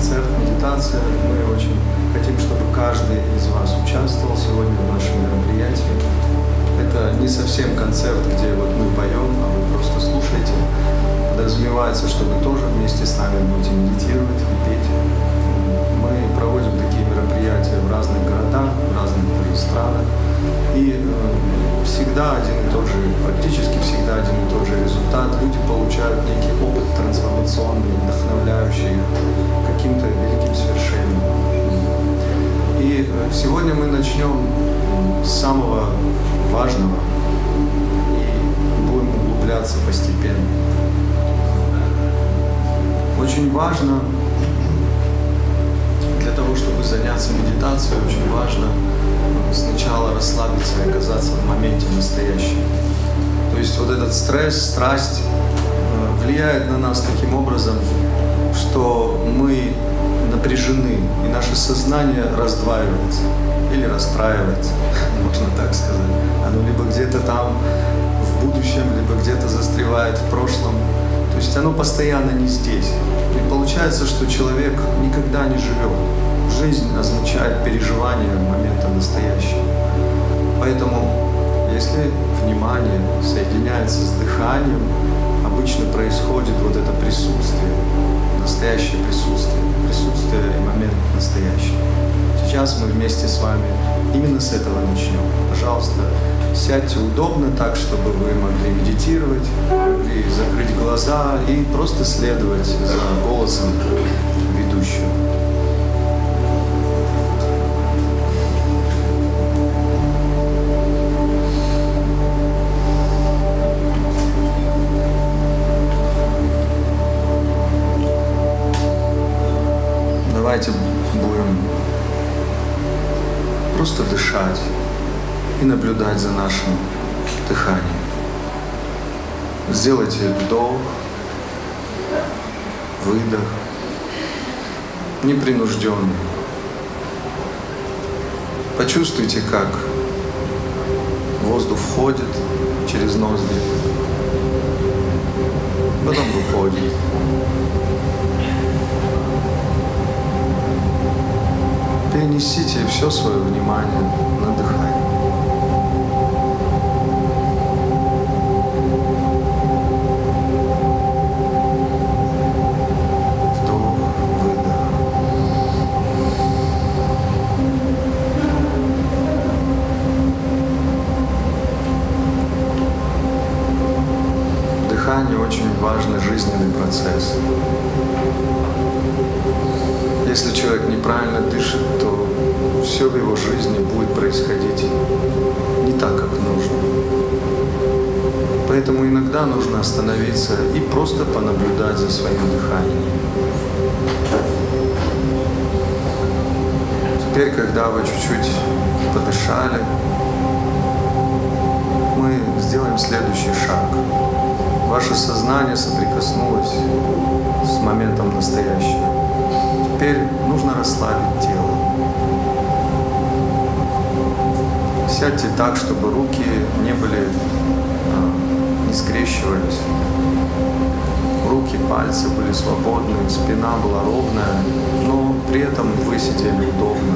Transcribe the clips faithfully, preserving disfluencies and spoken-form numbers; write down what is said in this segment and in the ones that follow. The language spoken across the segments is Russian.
концерт, медитация. Мы очень хотим, чтобы каждый из вас участвовал сегодня в нашем мероприятии. Это не совсем концерт, где вот мы поем, а вы просто слушаете. Подразумевается, что вы тоже вместе с нами будете медитировать и петь. Мы проводим такие мероприятия в разных городах, в разных странах. И э, всегда один и тот же, практически всегда один и тот же результат. Люди получают некий опыт трансформационный, вдохновляющий каким-то великим свершением. И э, сегодня мы начнем с самого важного и будем углубляться постепенно. Очень важно, для того, чтобы заняться медитацией, очень важно сначала расслабиться и оказаться в моменте настоящем. То есть вот этот стресс, страсть влияет на нас таким образом, что мы напряжены, и наше сознание раздваивается или расстраивается, можно так сказать. Оно либо где-то там в будущем, либо где-то застревает в прошлом. То есть оно постоянно не здесь. И получается, что человек никогда не живет. Жизнь означает переживание момента настоящего. Поэтому, если внимание соединяется с дыханием, обычно происходит вот это присутствие, настоящее присутствие, присутствие и момент настоящий. Сейчас мы вместе с вами именно с этого начнем. Пожалуйста, сядьте удобно так, чтобы вы могли медитировать, могли закрыть глаза и просто следовать за голосом ведущего. Давайте будем просто дышать и наблюдать за нашим дыханием. Сделайте вдох, выдох, непринужденный. Почувствуйте, как воздух входит через ноздри, потом выходит. Перенесите все свое внимание на дыхание. Вдох, выдох. Дыхание очень важный жизненный процесс. Если человек неправильно дышит, то все в его жизни будет происходить не так, как нужно. Поэтому иногда нужно остановиться и просто понаблюдать за своим дыханием. Теперь, когда вы чуть-чуть подышали, мы сделаем следующий шаг. Ваше сознание соприкоснулось с моментом настоящего. Теперь нужно расслабить тело. Сядьте так, чтобы руки не были, не скрещивались. Руки, пальцы были свободны, спина была ровная, но при этом вы сидели удобно.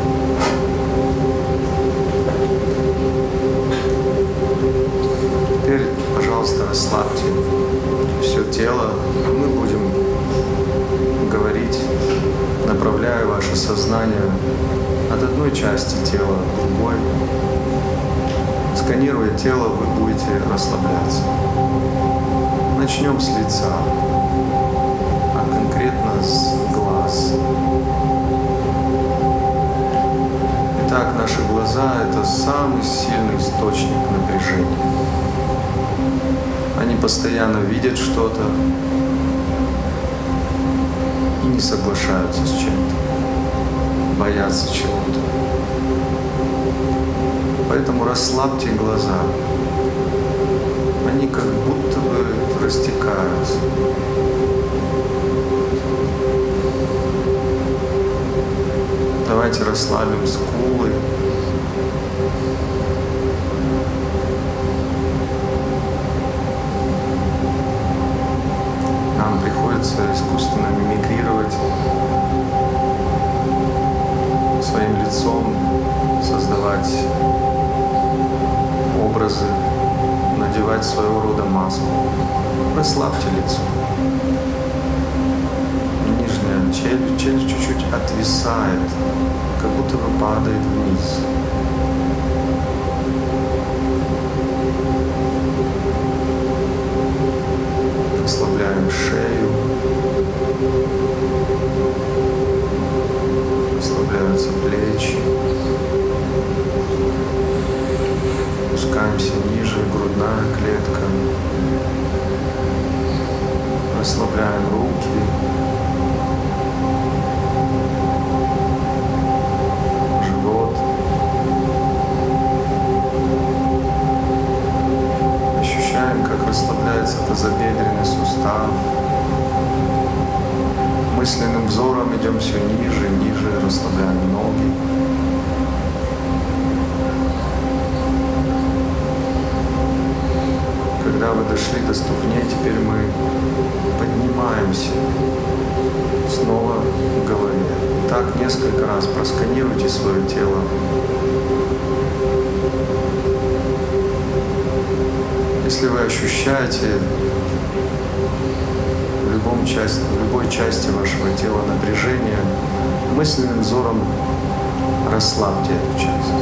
Теперь, пожалуйста, расслабьте все тело. Мы будем говорить, направляя ваше сознание от одной части тела к другой. Сканируя тело, вы будете расслабляться. Начнем с лица, а конкретно с глаз. Итак, наши глаза — это самый сильный источник напряжения. Они постоянно видят что-то и не соглашаются с чем-то, боятся чего-то. Поэтому расслабьте глаза. Они как будто бы растекаются. Давайте расслабим скулы. Нам приходится искусственно мимикрировать надевает своего рода маску. Расслабьте лицо. Нижняя челюсть, челюсть чуть-чуть отвисает, как будто бы падает вниз. Расслабляем шею. Расслабляются плечи. Опускаемся ниже, грудная клетка. Расслабляем руки. Живот. Ощущаем, как расслабляется тазобедренный сустав. Мысленным взором идем все ниже и ниже, расслабляем ноги. Когда вы дошли до ступней, теперь мы поднимаемся снова к голове. Так несколько раз просканируйте свое тело. Если вы ощущаете в, любом части, в любой части вашего тела напряжение, мысленным взором расслабьте эту часть.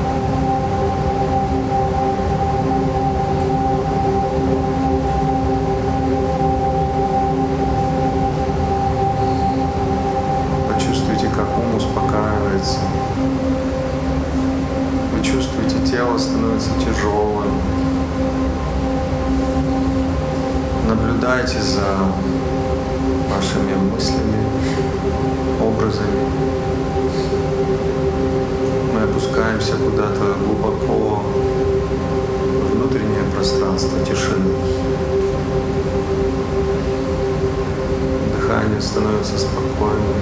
Вы чувствуете, тело становится тяжелым. Наблюдайте за вашими мыслями, образами. Мы опускаемся куда-то глубоко в внутреннее пространство тишины. Дыхание становится спокойным.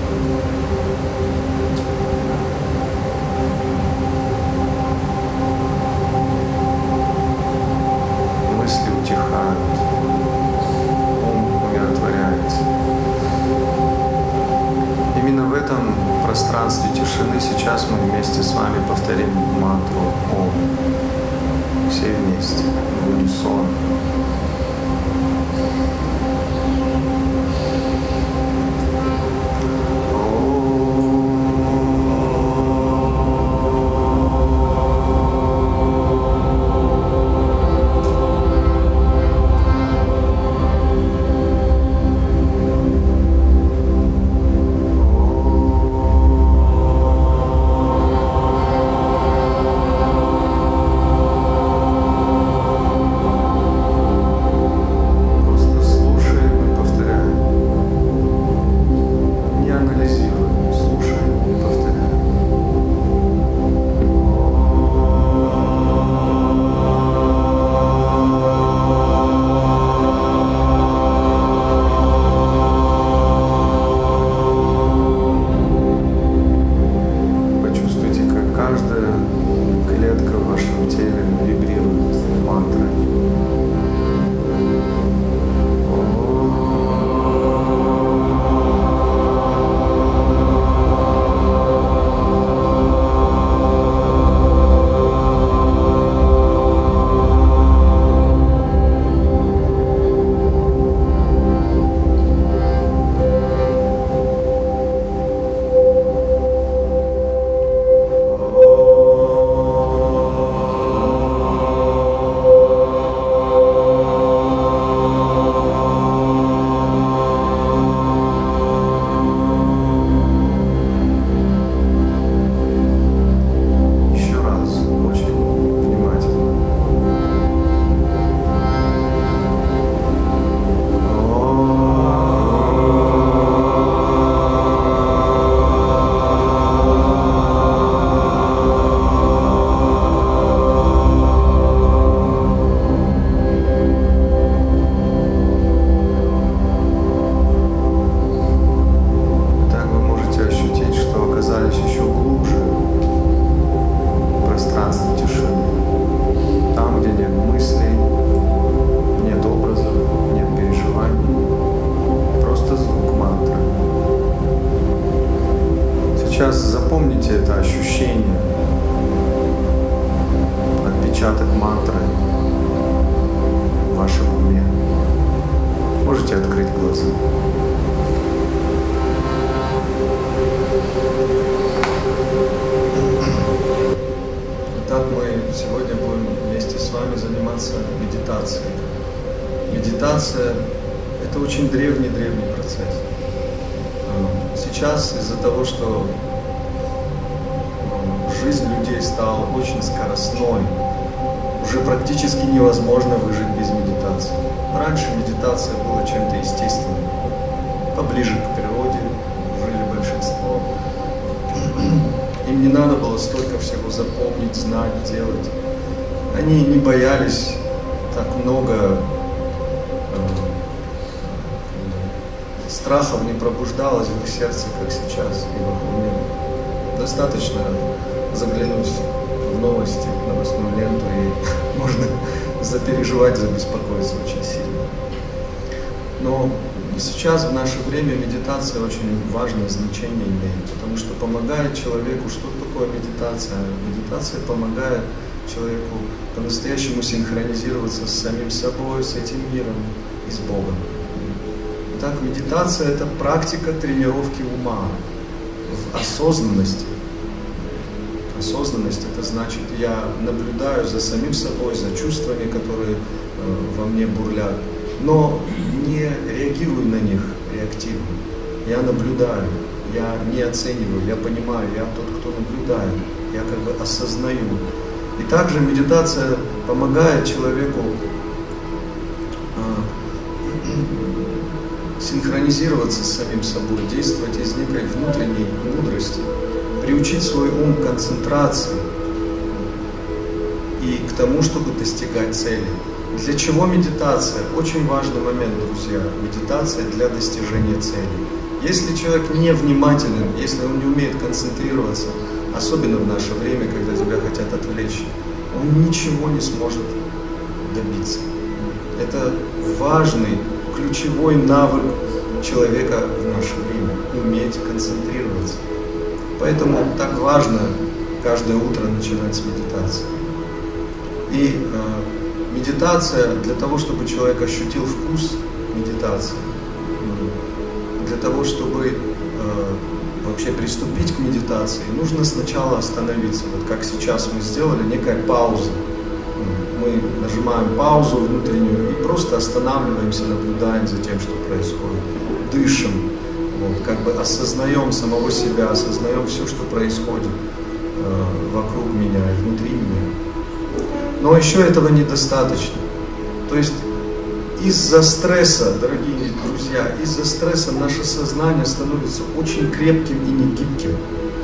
В пространстве тишины сейчас мы вместе с вами повторим мантру Ом. Все вместе, в унисон. Сейчас запомните это ощущение, отпечаток мантры. вашем уме. Можете открыть глаза. Итак, мы сегодня будем вместе с вами заниматься медитацией. Медитация – это очень древний-древний процесс. Сейчас из-за того, что жизнь людей стала очень скоростной, уже практически невозможно выжить без медитации. Раньше медитация была чем-то естественным. Поближе к природе жили большинство. Им не надо было столько всего запомнить, знать, делать. Они не боялись так много э, страхов, не пробуждалось в их сердце, как сейчас и вокруг них. Достаточно заглянуть в новости, в новостную ленту, и можно запереживать, забеспокоиться очень сильно. Но сейчас, в наше время, медитация очень важное значение имеет, потому что помогает человеку. Что такое медитация? Медитация помогает человеку по-настоящему синхронизироваться с самим собой, с этим миром и с Богом. Итак, медитация – это практика тренировки ума в осознанности. Осознанность – это значит, я наблюдаю за самим собой, за чувствами, которые э, во мне бурлят, но не реагирую на них реактивно. Я наблюдаю, я не оцениваю, я понимаю, я тот, кто наблюдает, я как бы осознаю. И также медитация помогает человеку э, синхронизироваться с самим собой, действовать из некой внутренней мудрости, приучить свой ум к концентрации и к тому, чтобы достигать цели. Для чего медитация? Очень важный момент, друзья. Медитация для достижения цели. Если человек не внимателен, если он не умеет концентрироваться, особенно в наше время, когда тебя хотят отвлечь, он ничего не сможет добиться. Это важный, ключевой навык человека в наше время – уметь концентрироваться. Поэтому так важно каждое утро начинать с медитации. И э, медитация для того, чтобы человек ощутил вкус медитации, для того, чтобы э, вообще приступить к медитации, нужно сначала остановиться. Вот как сейчас мы сделали, некая пауза. Мы нажимаем паузу внутреннюю и просто останавливаемся, наблюдаем за тем, что происходит, дышим. Вот, как бы осознаем самого себя, осознаем все, что происходит э, вокруг меня и внутри меня. Но еще этого недостаточно. То есть из-за стресса, дорогие друзья, из-за стресса наше сознание становится очень крепким и негибким.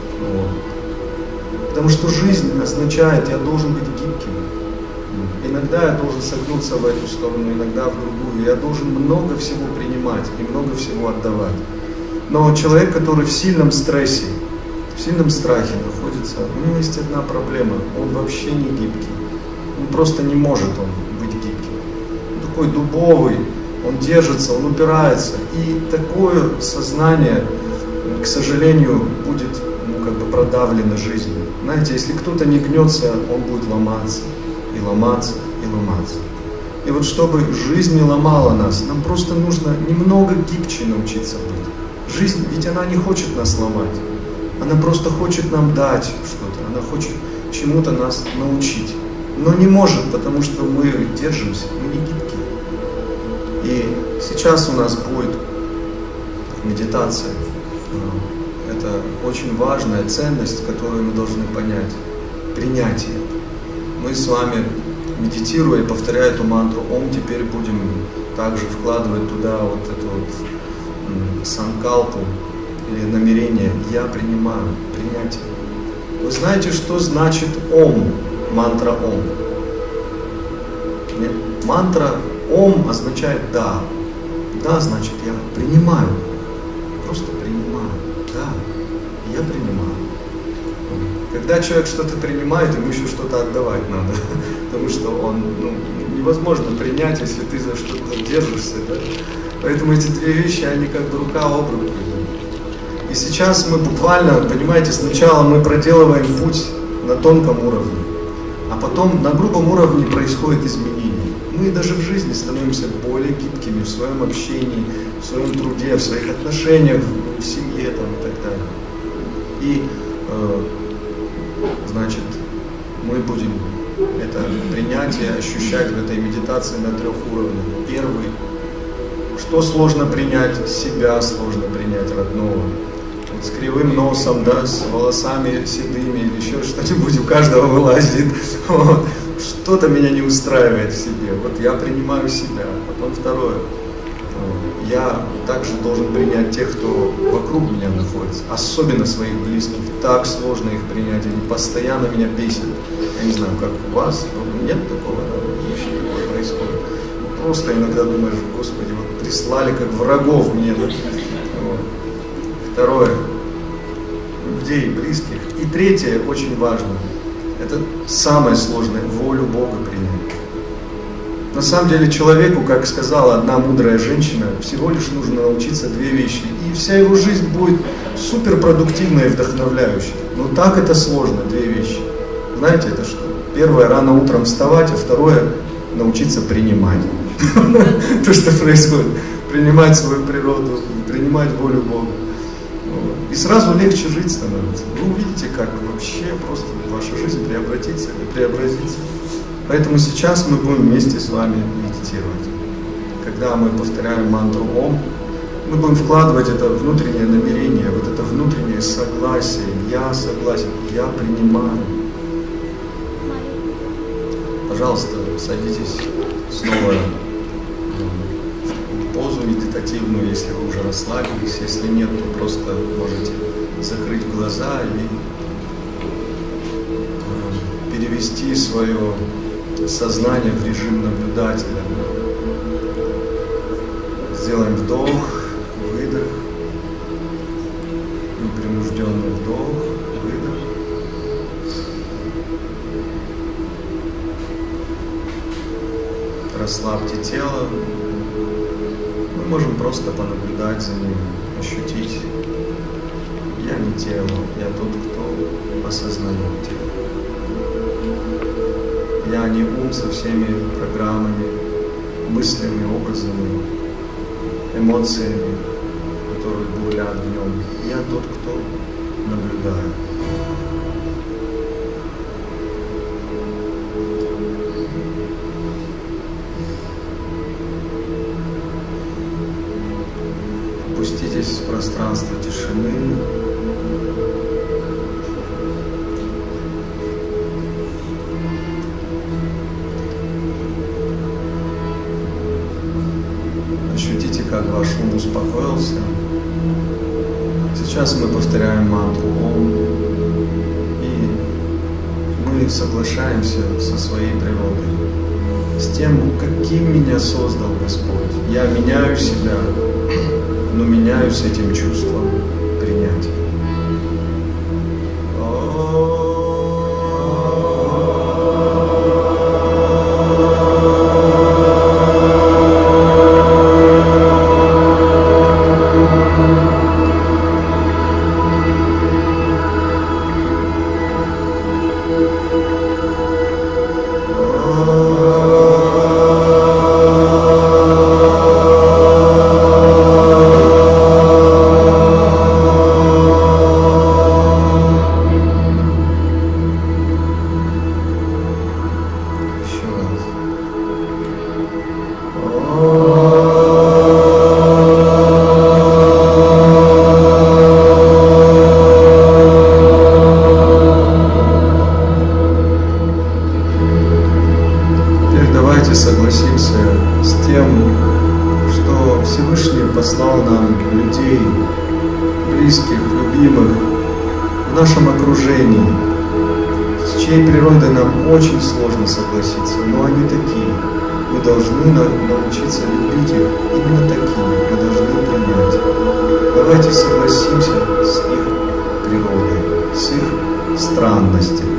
Вот. Потому что жизнь означает, я должен быть гибким. Иногда я должен согнуться в эту сторону, иногда в другую. Я должен много всего принимать и много всего отдавать. Но человек, который в сильном стрессе, в сильном страхе находится, у него есть одна проблема. Он вообще не гибкий. Он просто не может он быть гибким. Он такой дубовый, он держится, он упирается. И такое сознание, к сожалению, будет ну, как бы продавлено жизнью. Знаете, если кто-то не гнется, он будет ломаться, и ломаться, и ломаться. И вот чтобы жизнь не ломала нас, нам просто нужно немного гибче научиться быть. Жизнь, ведь она не хочет нас сломать. Она просто хочет нам дать что-то. Она хочет чему-то нас научить. Но не может, потому что мы держимся, мы не гибкие. И сейчас у нас будет медитация. Это очень важная ценность, которую мы должны понять. Принятие. Мы с вами, медитируя и повторяя эту мантру «Ом», теперь будем также вкладывать туда вот эту вот санкалпу или намерение «Я принимаю», принятие. Вы знаете, что значит «Ом», мантра «Ом»? Нет? Мантра «Ом» означает «Да». «Да» значит «Я принимаю». Просто принимаю. «Да». Я принимаю. Когда человек что-то принимает, ему еще что-то отдавать надо. Потому что он, ну, невозможно принять, если ты за что-то держишься. Да? Поэтому эти две вещи, они как бы рука об руку. И сейчас мы буквально, понимаете, сначала мы проделываем путь на тонком уровне, а потом на грубом уровне происходит изменение. мы даже в жизни становимся более гибкими в своем общении, в своем труде, в своих отношениях, в семье там, и так далее. И, э, значит, мы будем это принятие ощущать в этой медитации на трех уровнях. Первый, что сложно принять? Себя сложно принять, родного. Вот с кривым носом, да, с волосами седыми или еще что-нибудь у каждого вылазит. Вот. Что-то меня не устраивает в себе. Вот я принимаю себя. Потом второе. Я также должен принять тех, кто вокруг меня находится, особенно своих близких. Так сложно их принять, они постоянно меня бесят. Я не знаю, как у вас, нет такого, да? Вообще такое происходит. Просто иногда думаешь, Господи, вот прислали как врагов мне. Вот. Второе, людей близких. И третье, очень важно, это самое сложное, волю Бога принять. На самом деле человеку, как сказала одна мудрая женщина, всего лишь нужно научиться две вещи, и вся его жизнь будет суперпродуктивной и вдохновляющей. Но так это сложно, две вещи. Знаете, это что? Первое, рано утром вставать, а второе, научиться принимать то, что происходит. Принимать свою природу, принимать волю Бога. И сразу легче жить становится. Вы увидите, как вообще просто ваша жизнь преобразится и преобразится. Поэтому сейчас мы будем вместе с вами медитировать. Когда мы повторяем мантру Ом, мы будем вкладывать это внутреннее намерение, вот это внутреннее согласие. Я согласен, я принимаю. Пожалуйста, садитесь снова в позу медитативную, если вы уже расслабились. Если нет, то просто можете закрыть глаза и перевести свое сознание в режим наблюдателя. Сделаем вдох, выдох, непринужденный вдох, выдох. Расслабьте тело. Мы можем просто понаблюдать за ним, ощутить. Я не тело, я тот, кто осознает тело. Я не ум со всеми программами, мыслями, образами, эмоциями, которые бурлят в нем. Я тот, кто наблюдает. Опуститесь в пространство тишины. Ощутите, как ваш ум успокоился. Сейчас мы повторяем мантру Ом, и мы соглашаемся со своей природой, с тем, каким меня создал Господь. Я меняю себя, но меняю с этим чувством принятия. Согласимся с тем, что Всевышний послал нам людей, близких, любимых, в нашем окружении, с чьей природой нам очень сложно согласиться, но они такие. Мы должны научиться любить их именно такими, мы должны принять. Давайте согласимся с их природой, с их странностями.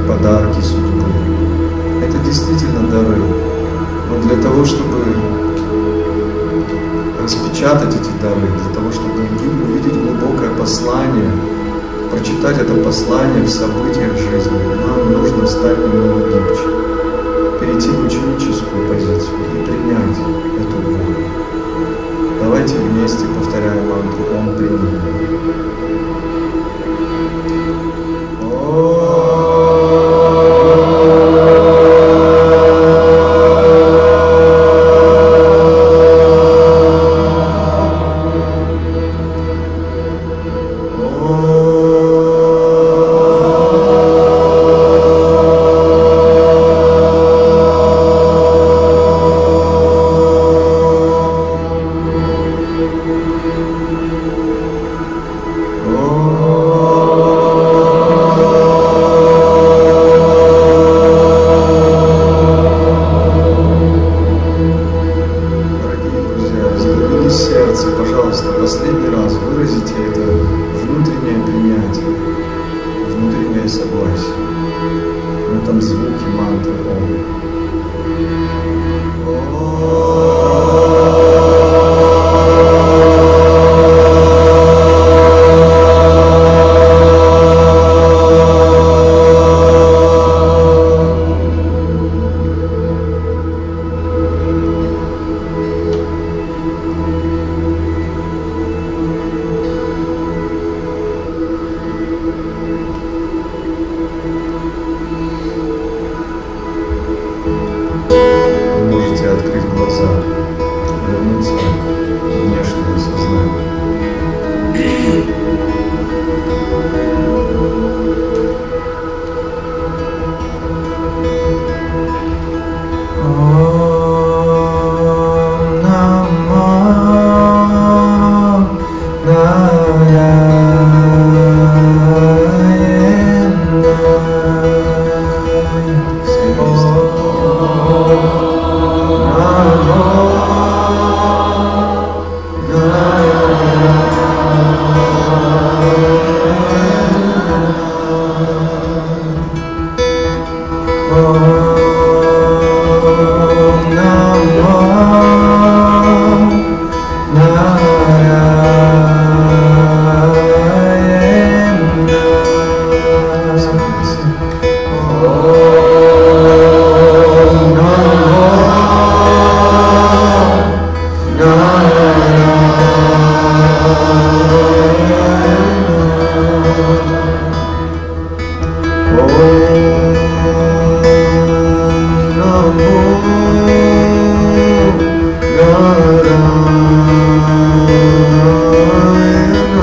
подарки судьбы. Это действительно дары. Но для того, чтобы распечатать эти дары, для того, чтобы увидеть глубокое послание, прочитать это послание в событиях жизни, нам нужно стать немного гибче, перейти в ученическую позицию и принять эту волю. Давайте вместе повторяем мантру «Ом Прими».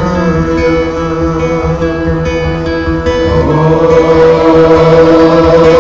Oh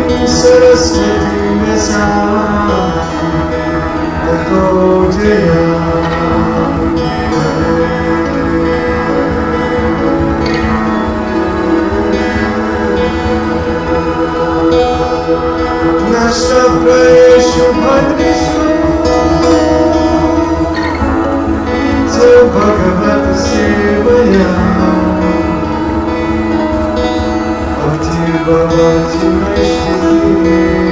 Saraswati Vyasa Tato Jaya Nashta Praeshu Bhadrishu So Bhagavata Sevaya Bhakti Bhavati Vaishnavi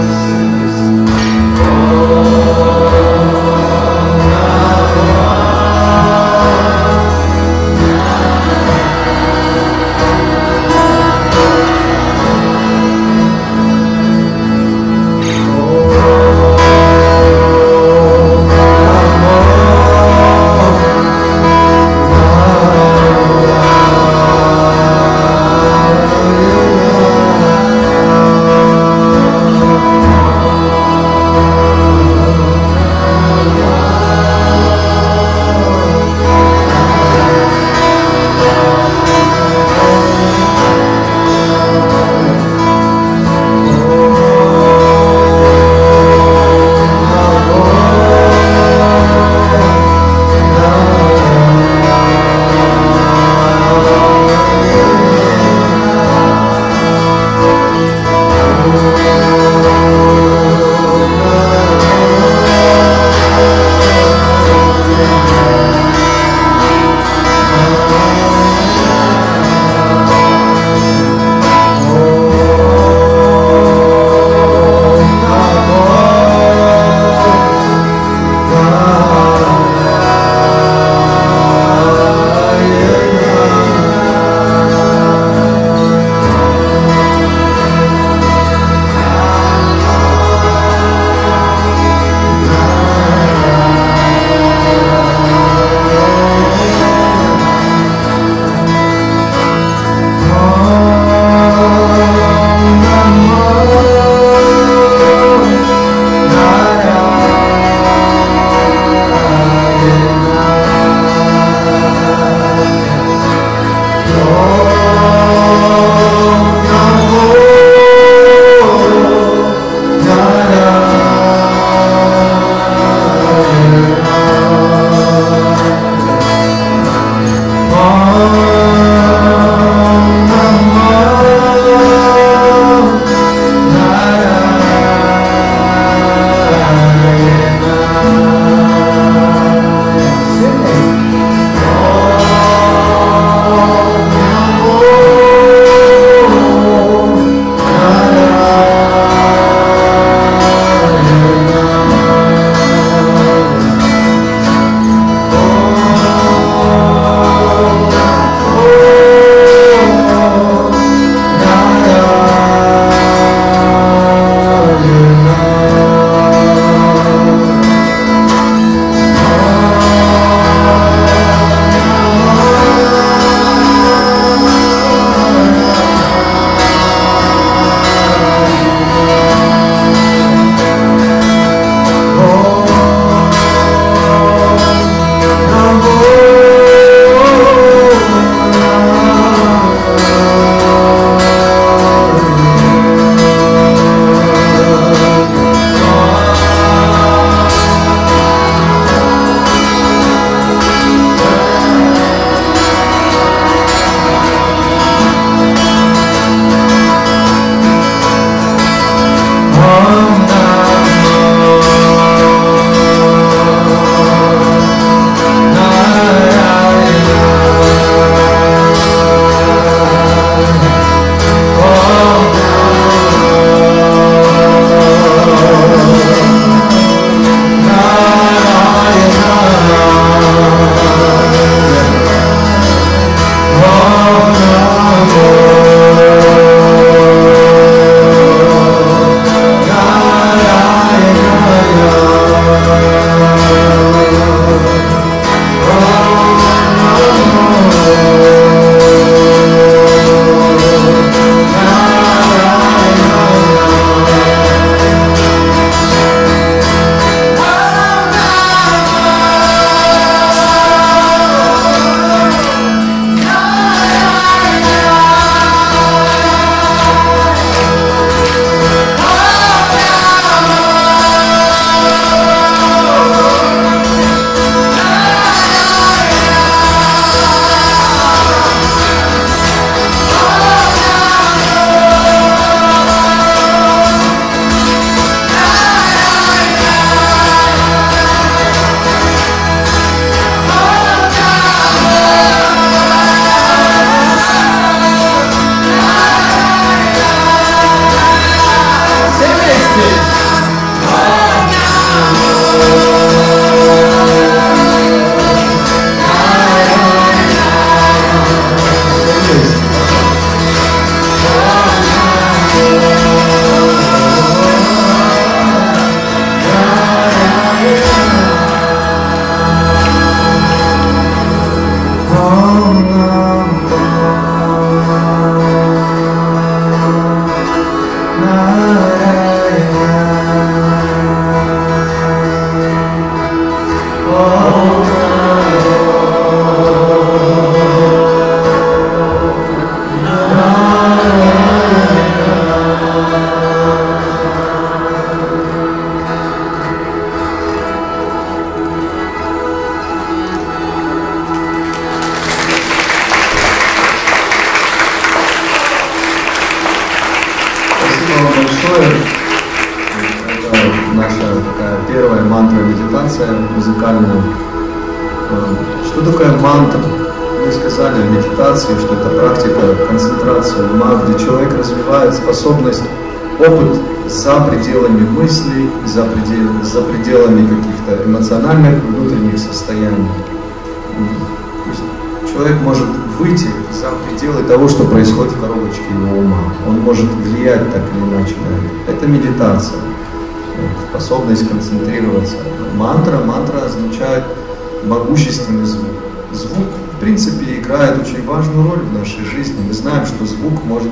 Oh большое. Это наша такая первая мантра-медитация музыкальная. Что такое мантра? Мы сказали в медитации, что это практика концентрации ума, где человек развивает способность, опыт за пределами мыслей, за, предел, за пределами каких-то эмоциональных внутренних состояний. То есть человек может выйти за пределы того, что происходит в коробочке его ума. Он может влиять так или иначе на это. Это медитация, способность концентрироваться. Мантра, мантра означает могущественный звук. Звук, в принципе, играет очень важную роль в нашей жизни. Мы знаем, что звук может,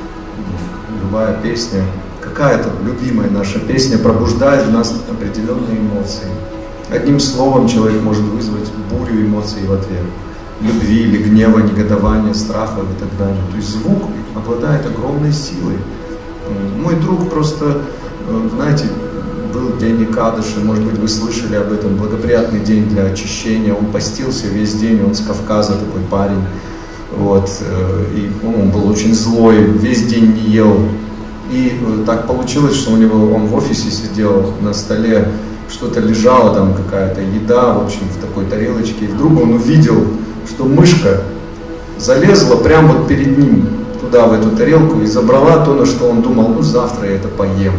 любая песня, какая-то любимая наша песня пробуждает в нас определенные эмоции. Одним словом человек может вызвать бурю эмоций в ответ. Любви или гнева, негодования, страха и так далее. То есть звук обладает огромной силой. Мой друг просто, знаете, был день Экадаши, может быть, вы слышали об этом, благоприятный день для очищения. Он постился весь день, он с Кавказа такой парень. Вот, и ну, он был очень злой, весь день не ел. И так получилось, что у него, он в офисе сидел, на столе что-то лежало, там какая-то еда, в общем, в такой тарелочке. И вдруг он увидел, что мышка залезла прямо вот перед ним туда, в эту тарелку, и забрала то, на что он думал, ну завтра я это поем.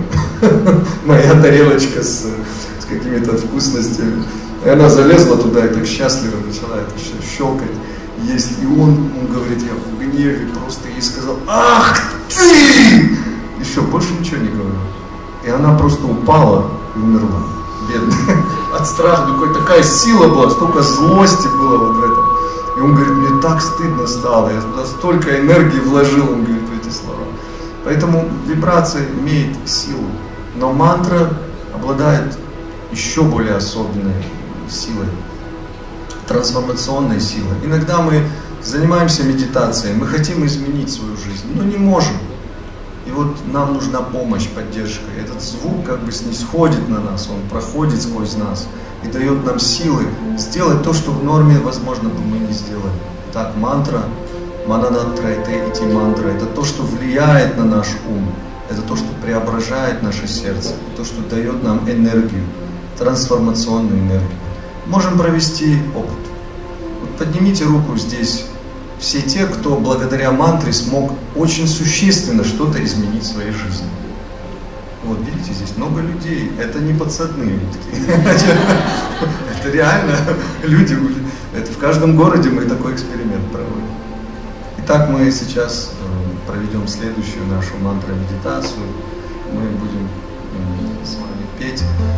Моя тарелочка с, с какими-то вкусностями. И она залезла туда и так счастливо начала это щелкать, есть. И он, он говорит, я в гневе просто ей сказал, ах ты! Еще больше ничего не говорю. И она просто упала и умерла. Бедная. От страха такой, такая сила была, столько злости было вот в этом. И он говорит, мне так стыдно стало, я туда столько энергии вложил, он говорит, в эти слова. Поэтому вибрация имеет силу, но мантра обладает еще более особенной силой, трансформационной силой. Иногда мы занимаемся медитацией, мы хотим изменить свою жизнь, но не можем. И вот нам нужна помощь, поддержка. Этот звук как бы снисходит на нас, он проходит сквозь нас и дает нам силы сделать то, что в норме, возможно, бы мы не сделали. Так, мантра, мананаттрайте ити мантра, это то, что влияет на наш ум, это то, что преображает наше сердце, то, что дает нам энергию, трансформационную энергию. Можем провести опыт. Вот поднимите руку здесь. Все те, кто благодаря мантре смог очень существенно что-то изменить в своей жизни. Вот видите, здесь много людей. Это не подсадные люди. Это реально люди. Это в каждом городе мы такой эксперимент проводим. Итак, мы сейчас проведем следующую нашу мантра-медитацию. Мы будем с вами петь.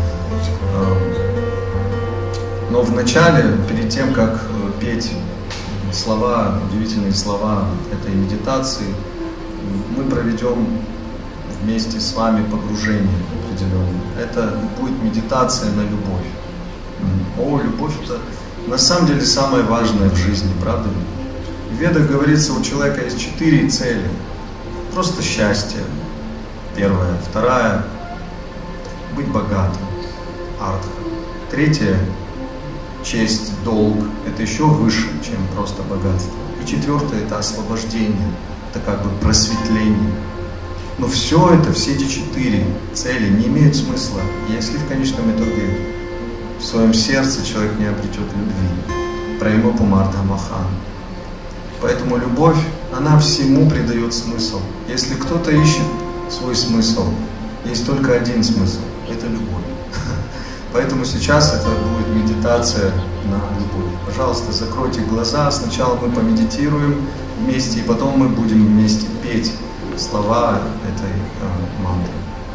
Но вначале, перед тем, как петь слова, удивительные слова этой медитации, мы проведем вместе с вами погружение определенное. Это будет медитация на любовь. О, любовь — это на самом деле самое важное в жизни, правда ли? В Ведах говорится, у человека есть четыре цели. Просто счастье, первая. Вторая — быть богатым, артха. Третья — честь, долг, это еще выше, чем просто богатство. И четвертое — это освобождение, это как бы просветление. Но все это, все эти четыре цели не имеют смысла, если в конечном итоге в своем сердце человек не обретет любви. Прайма пумарта махан. Поэтому любовь, она всему придает смысл. Если кто-то ищет свой смысл, есть только один смысл — это любовь. Поэтому сейчас это будет медитация на любовь. Пожалуйста, закройте глаза. Сначала мы помедитируем вместе, и потом мы будем вместе петь слова этой э, мантры.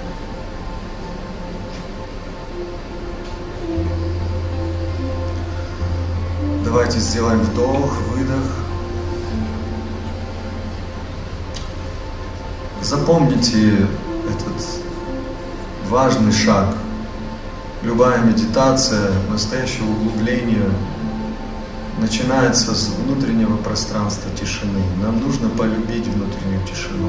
Давайте сделаем вдох, выдох. Запомните этот важный шаг. Любая медитация, настоящее углубление начинается с внутреннего пространства тишины. Нам нужно полюбить внутреннюю тишину.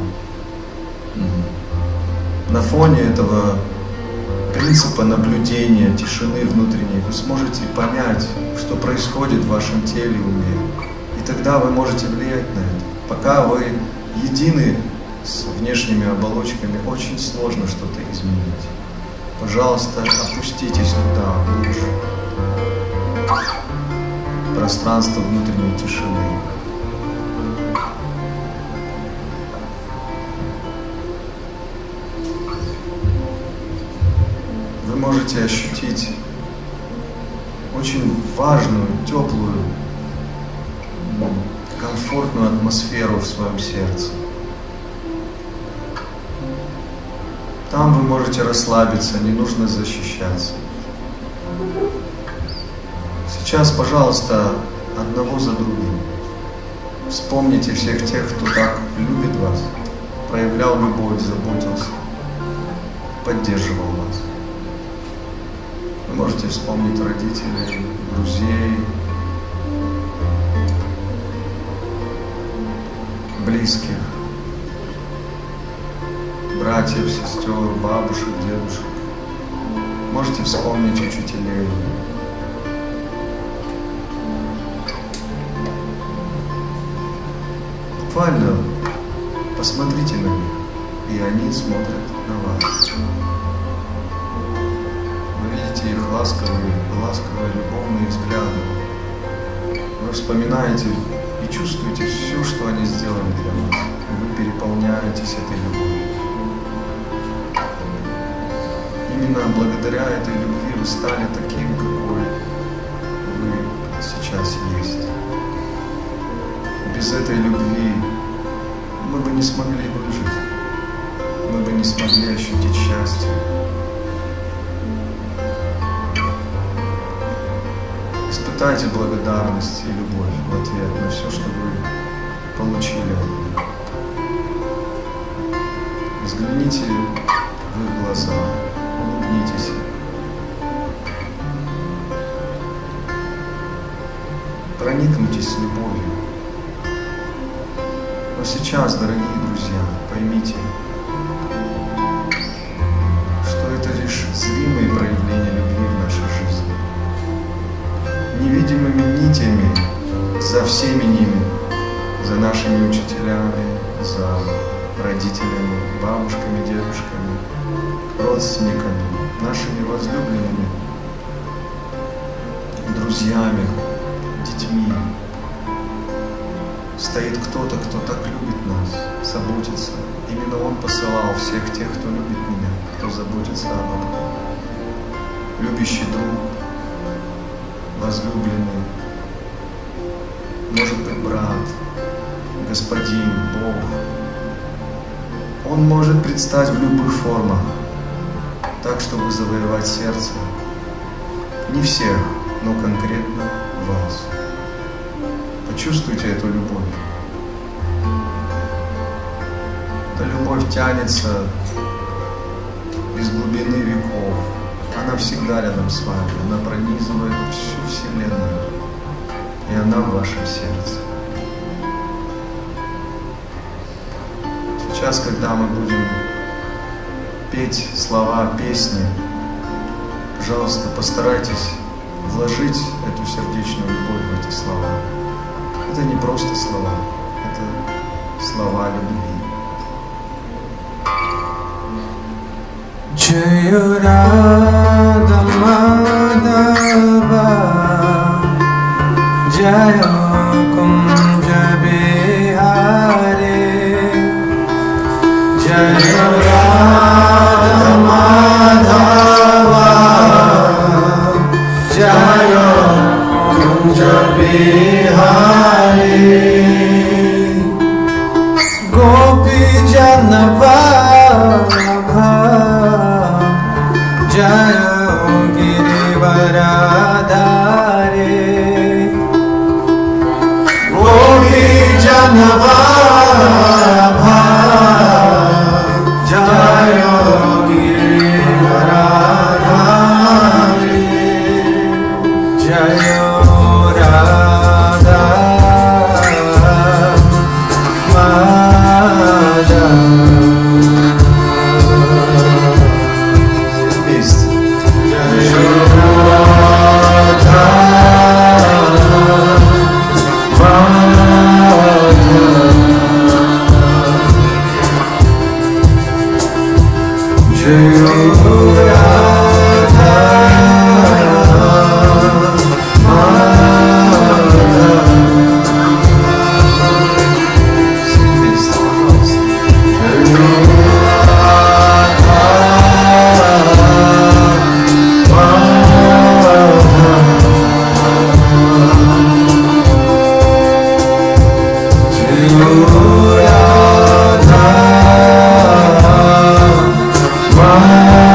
На фоне этого принципа наблюдения тишины внутренней вы сможете понять, что происходит в вашем теле и уме. И тогда вы можете влиять на это. Пока вы едины с внешними оболочками очень сложно что-то изменить. Пожалуйста, опуститесь туда, глубже. Пространство внутренней тишины. Вы можете ощутить очень важную, теплую, комфортную атмосферу в своем сердце. Там вы можете расслабиться, не нужно защищаться. Сейчас, пожалуйста, одного за другим вспомните всех тех, кто так любит вас, проявлял любовь, заботился, поддерживал вас. Вы можете вспомнить родителей, друзей, близких, братьев, сестер, бабушек, дедушек. Можете вспомнить учителей. Буквально посмотрите на них, и они смотрят на вас. Вы видите их ласковые, ласковые, любовные взгляды. Вы вспоминаете и чувствуете все, что они сделали для вас. Вы переполняетесь этой любовью. Именно благодаря этой любви вы стали таким, какой вы сейчас есть. Без этой любви мы бы не смогли выжить, мы бы не смогли ощутить счастье. Испытайте благодарность и любовь в ответ на все, что вы получили. Взгляните в их глаза, улыбнитесь. Проникнитесь любовью. Но сейчас, дорогие друзья, поймите, что это лишь зримые проявления любви в нашей жизни. Невидимыми нитями за всеми ними, за нашими учителями, за родителями, бабушками, дедушками, родственниками, нашими возлюбленными, друзьями, детьми, стоит кто-то, кто так любит нас, заботится. Именно Он посылал всех тех, кто любит меня, кто заботится обо мне. Любящий друг, возлюбленный, может быть, брат, Господин, Бог. Он может предстать в любых формах, так, чтобы завоевать сердце не всех, но конкретно вас. Почувствуйте эту любовь. Эта любовь тянется из глубины веков. Она всегда рядом с вами. Она пронизывает всю Вселенную. И она в вашем сердце. Сейчас, когда мы будем петь слова песни, пожалуйста, постарайтесь вложить эту сердечную любовь в эти слова. Это не просто слова, это слова любви. Jaya Radha Madhava Jaya Kunja Bihari Jaya Radha Madhava Jaya Kunja Bihari Gopi Janava Jaya Girivaradhare Gopi Janavabha Jaya Girivaradhare Jaya Radha Madhava Radha,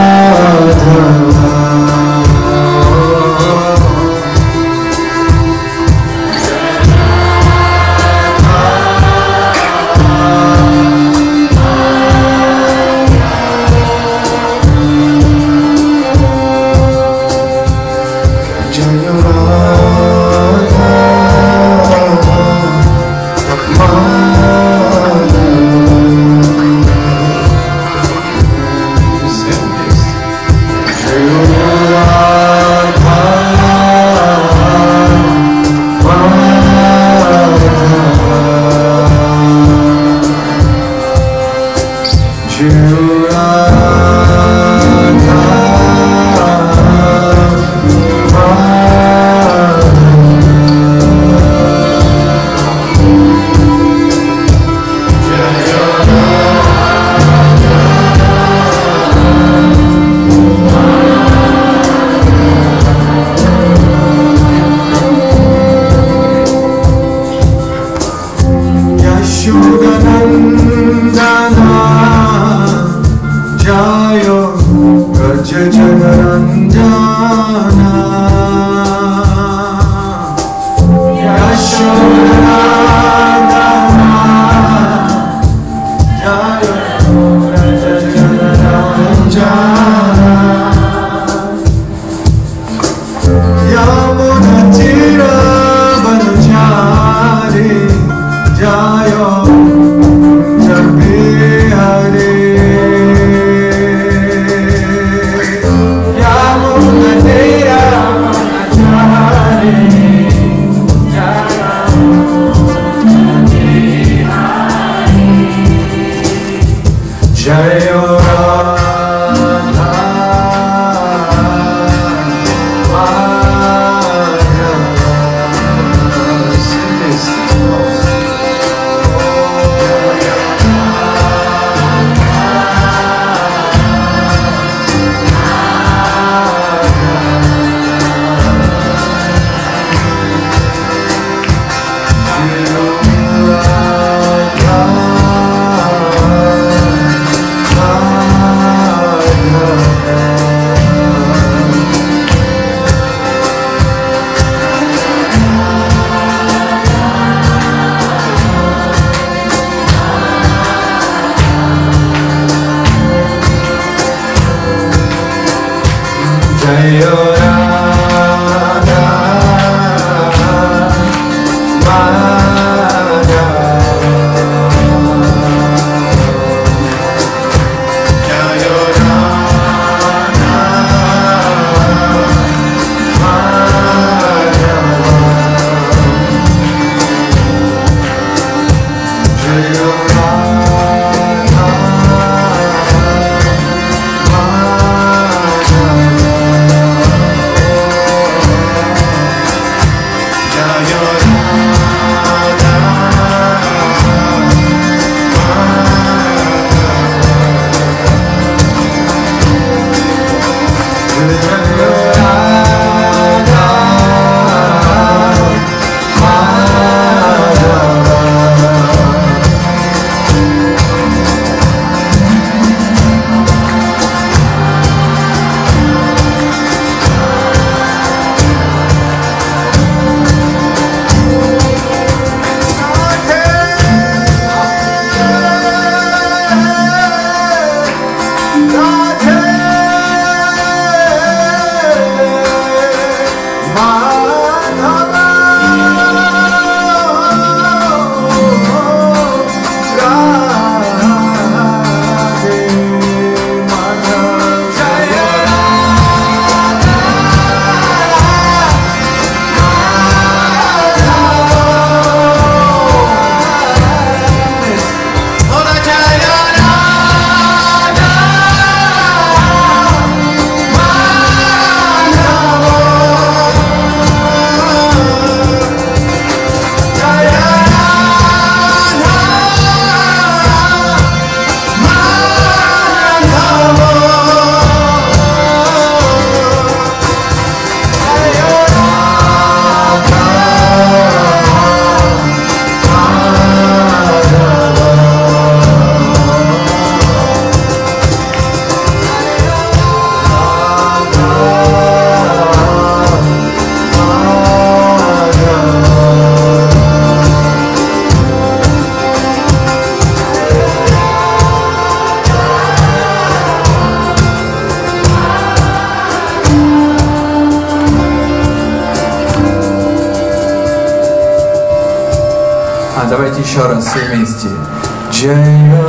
А давайте еще раз все вместе. Джая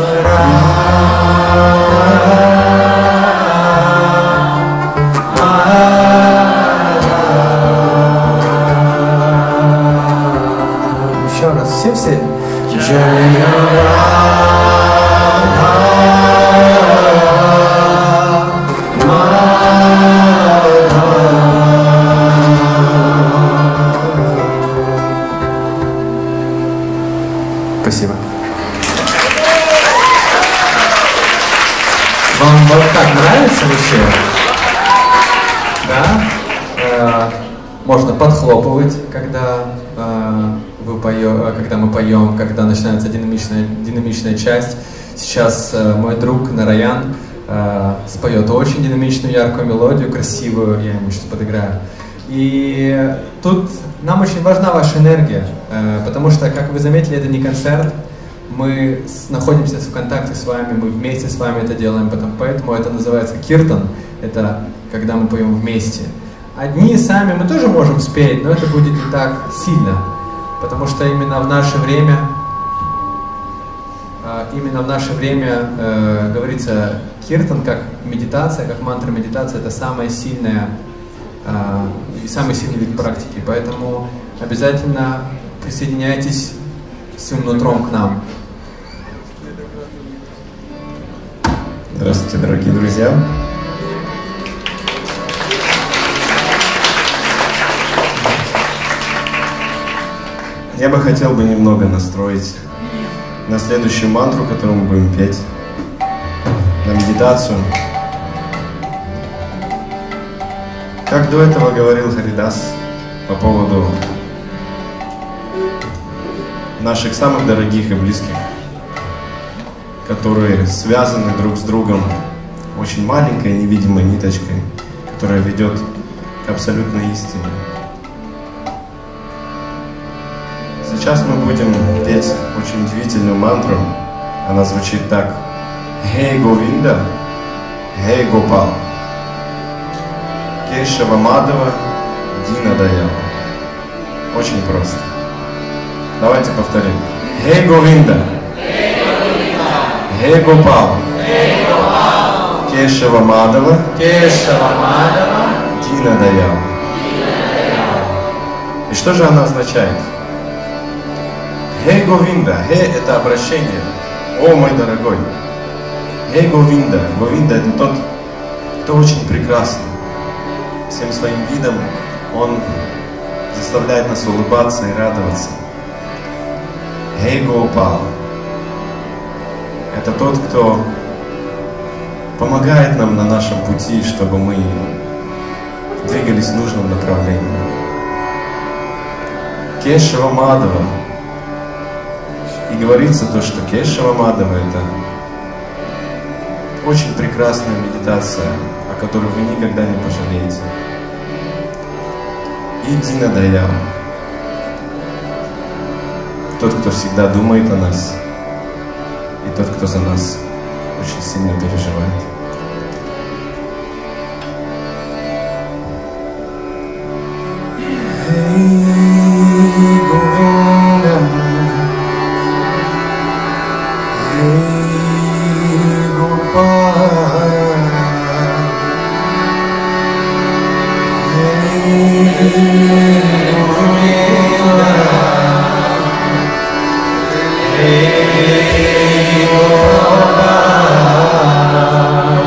еще раз, все-все. Спасибо. Вам вот так нравится вообще? Да? Э, можно подхлопывать, когда, э, вы поё, когда мы поем, когда начинается динамичная, динамичная часть. Сейчас э, мой друг Нараян э, споет очень динамичную, яркую мелодию, красивую, я ему сейчас подыграю. И тут нам очень важна ваша энергия, э, потому что, как вы заметили, это не концерт. Мы с, находимся в контакте с вами, мы вместе с вами это делаем, потом, поэтому это называется киртан, это когда мы поем вместе. Одни сами мы тоже можем спеть, но это будет не так сильно, потому что именно в наше время, э, именно в наше время э, говорится киртан как медитация, как мантра медитация, это самая сильная э, и самый сильный вид практики, поэтому обязательно присоединяйтесь своим нутром к нам. Здравствуйте, дорогие друзья! Я бы хотел бы немного настроить на следующую мантру, которую мы будем петь, на медитацию. Как до этого говорил Харидас по поводу наших самых дорогих и близких, которые связаны друг с другом очень маленькой невидимой ниточкой, которая ведет к абсолютной истине. Сейчас мы будем петь очень удивительную мантру. Она звучит так: Хей Говинда, Хей Гопал, Кешава Мадава, Дина Даял. Очень просто. Давайте повторим. Хей Говинда, Хей Гопал, Кешава Мадава, Дина Даял. И что же она означает? Хей Говинда, Хей — это обращение. О, мой дорогой. Хей Говинда. Говинда — это тот, кто очень прекрасен. Всем своим видом он заставляет нас улыбаться и радоваться. Хей Гопал. Это тот, кто помогает нам на нашем пути, чтобы мы двигались в нужном направлении. Кешава Мадава. И говорится то, что Кешава Мадава — это очень прекрасная медитация, о которой вы никогда не пожалеете. И Дина Даял. Тот, кто всегда думает о нас, и тот, кто за нас очень сильно переживает. Hey, Govinda. Hey, Gopal. Hey, Govinda. Hey, Gopal.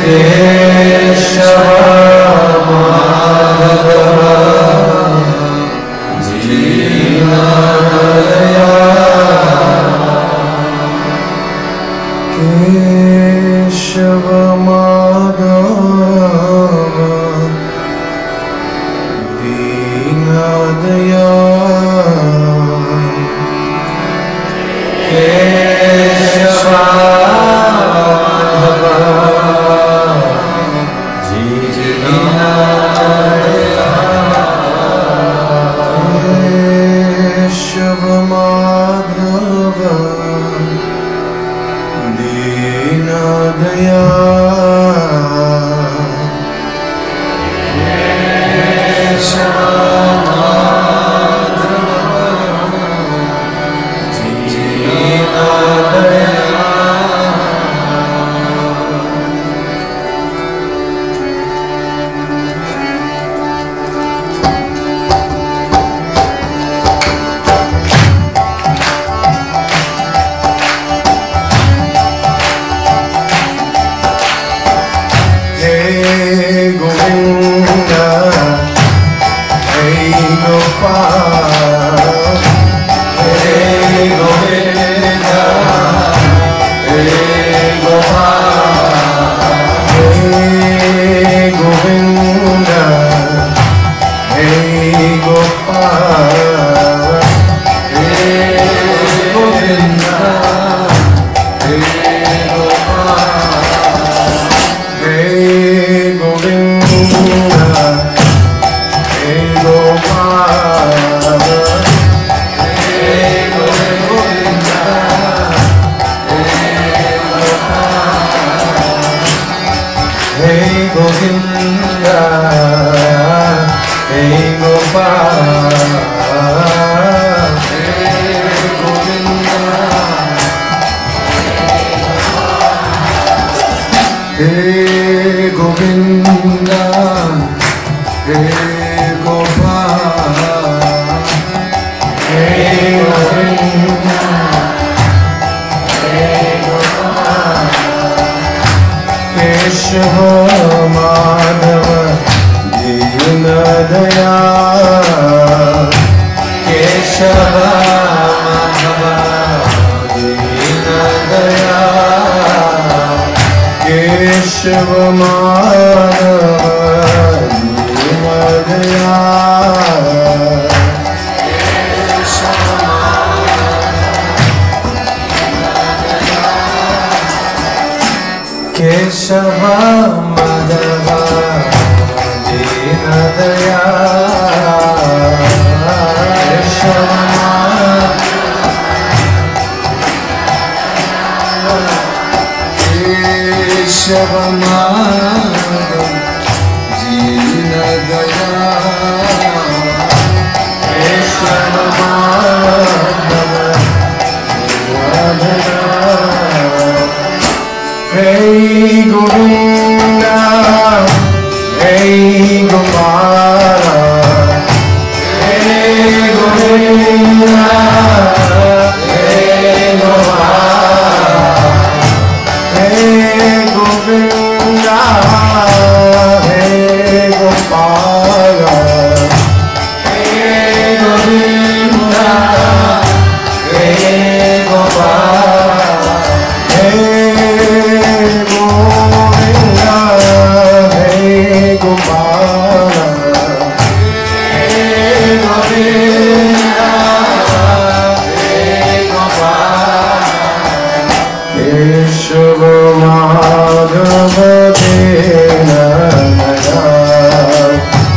Madhava Dena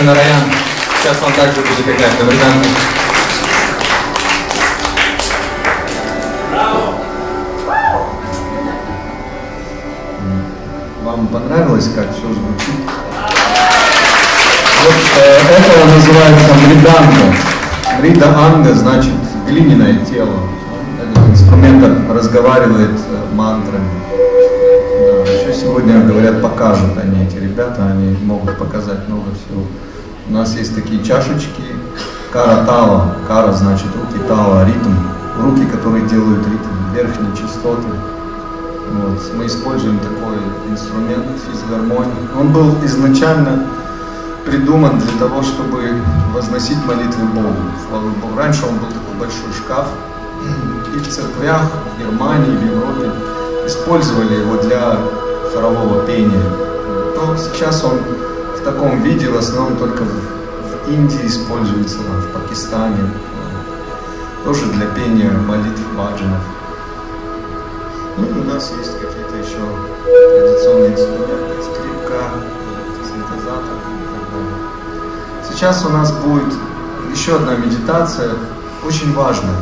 Нараян. Сейчас он также будет играть на британке. Вам понравилось, как все звучит? Вот э, это называется мриданга. Мрида анга значит глиняное тело. Этот инструмент разговаривает э, мантрами. Да, еще сегодня, говорят, покажут они, эти ребята, они могут показать много всего. У нас есть такие чашечки, кара тала. Кара значит руки, тала, ритм. Руки, которые делают ритм, верхние частоты. Вот. Мы используем такой инструмент, физгармония. Он был изначально придуман для того, чтобы возносить молитвы Богу. Слава Богу. Раньше он был такой большой шкаф, и в церквях, в Германии, в Европе использовали его для хорового пения. Но сейчас он в таком виде в основном только в, в Индии используется, в Пакистане, тоже для пения молитв баджанов. Ну и у нас есть какие-то еще традиционные инструменты, скрипка, синтезатор и так далее. Сейчас у нас будет еще одна медитация, очень важная.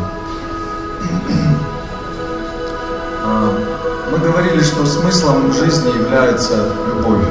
Мы говорили, что смыслом жизни является любовь.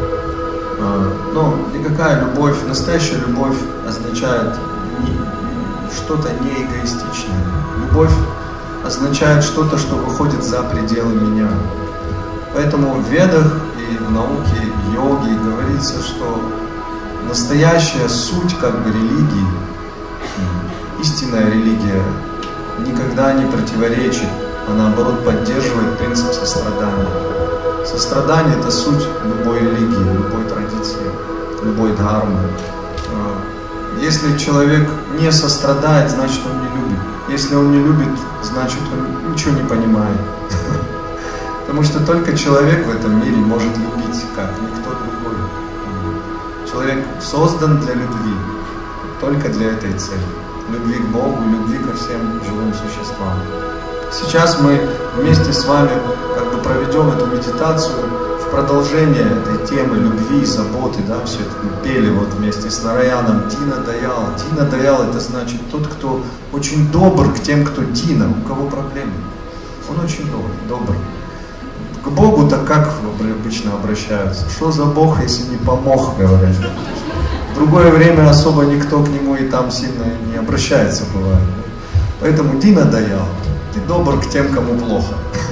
Но никакая любовь, настоящая любовь означает что-то не эгоистичное. Любовь означает что-то, что выходит за пределы меня. Поэтому в ведах и в науке йоги говорится, что настоящая суть как бы религии, истинная религия, никогда не противоречит, а наоборот поддерживает принцип сострадания. Сострадание – это суть любой религии, любой традиции, любой дхармы. Если человек не сострадает, значит он не любит. Если он не любит, значит он ничего не понимает. Потому что только человек в этом мире может любить, как никто другой. Человек создан для любви, только для этой цели. Любви к Богу, любви ко всем живым существам. Сейчас мы вместе с вами как бы проведем эту медитацию в продолжение этой темы любви, заботы, да, все это мы пели вот вместе с Нараяном. Дина Даял. Дина Даял — это значит тот, кто очень добр к тем, кто Дина, у кого проблемы. Он очень добр, добр. К Богу-то как обычно обращаются? Что за Бог, если не помог, говорят. В другое время особо никто к нему и там сильно не обращается, бывает. Поэтому Дина Даял. Ты добр к тем, кому плохо.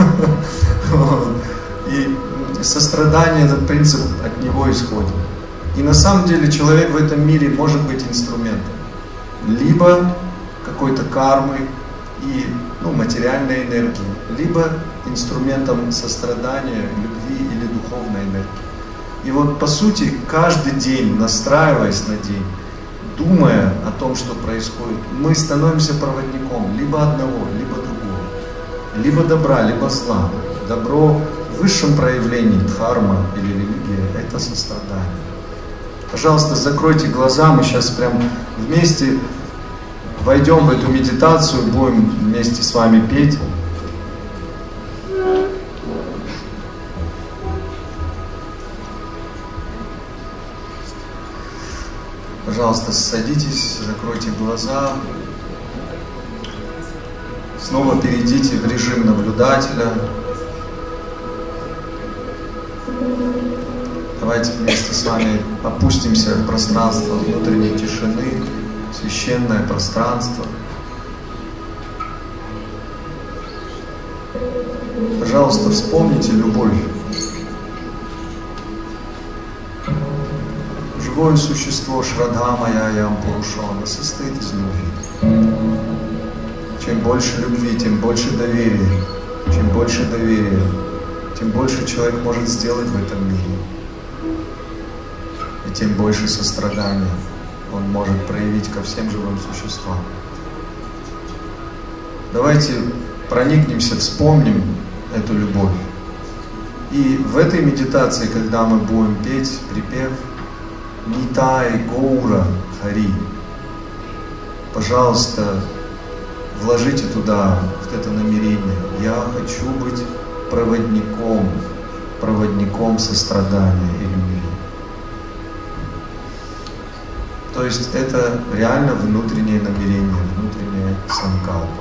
И сострадание, этот принцип от него исходит. И на самом деле человек в этом мире может быть инструментом. Либо какой-то кармой и ну, материальной энергии, либо инструментом сострадания, любви или духовной энергии. И вот по сути каждый день, настраиваясь на день, думая о том, что происходит, мы становимся проводником либо одного, либо другого. Либо добра, либо зла. Добро в высшем проявлении, дхарма или религия, это сострадание. Пожалуйста, закройте глаза, мы сейчас прям вместе войдем в эту медитацию, будем вместе с вами петь. Пожалуйста, садитесь, закройте глаза. Снова перейдите в режим наблюдателя. Давайте вместе с вами опустимся в пространство внутренней тишины, священное пространство. Пожалуйста, вспомните любовь. Живое существо Шрадха Майя Пурушона состоит из любви. Чем больше любви, тем больше доверия. Чем больше доверия, тем больше человек может сделать в этом мире. И тем больше сострадания он может проявить ко всем живым существам. Давайте проникнемся, вспомним эту любовь. И в этой медитации, когда мы будем петь припев Нитай Гаура Хари, пожалуйста, вложите туда вот это намерение. Я хочу быть проводником, проводником сострадания и любви. То есть это реально внутреннее намерение, внутреннее санкалпа.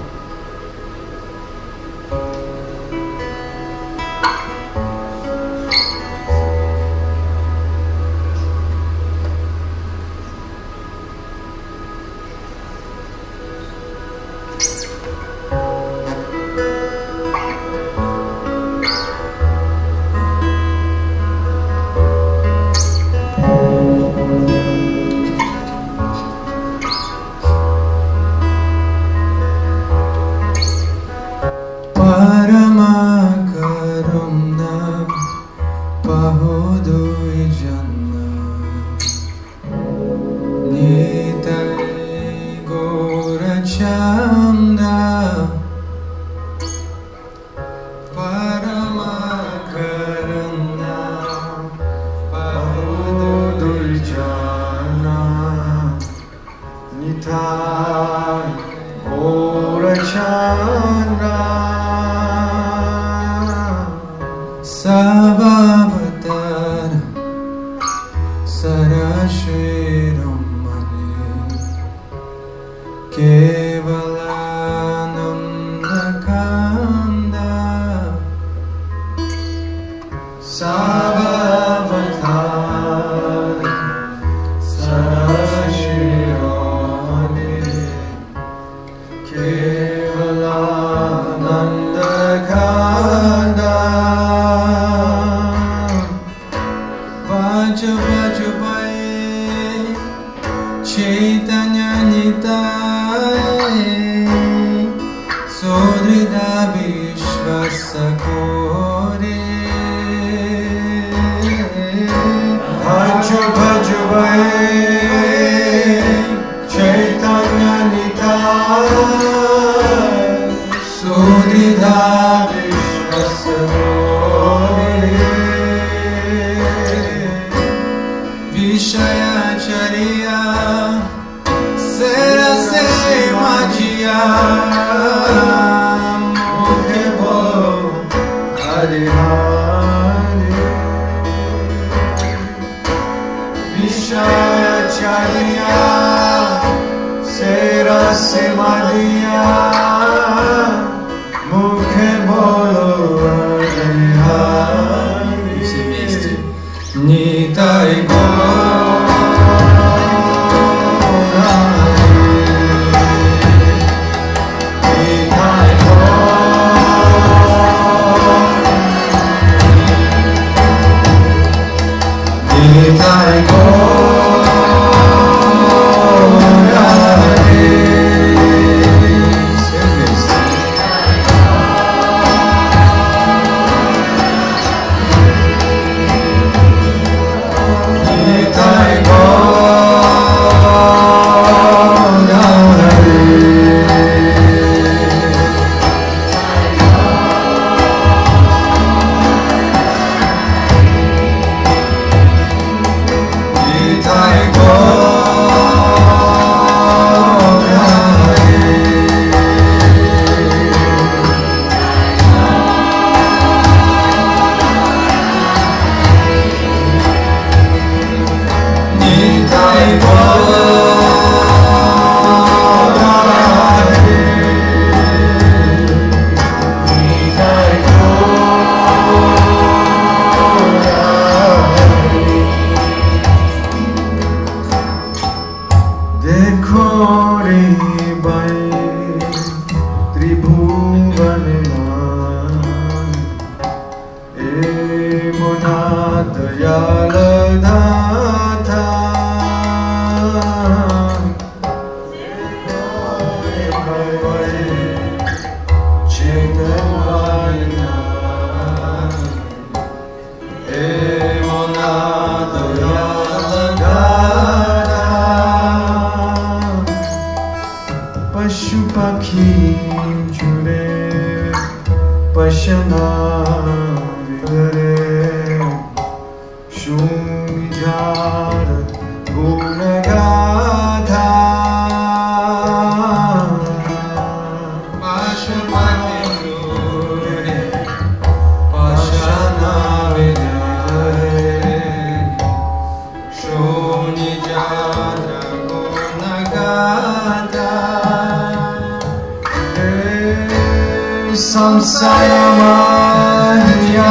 Samsara Maya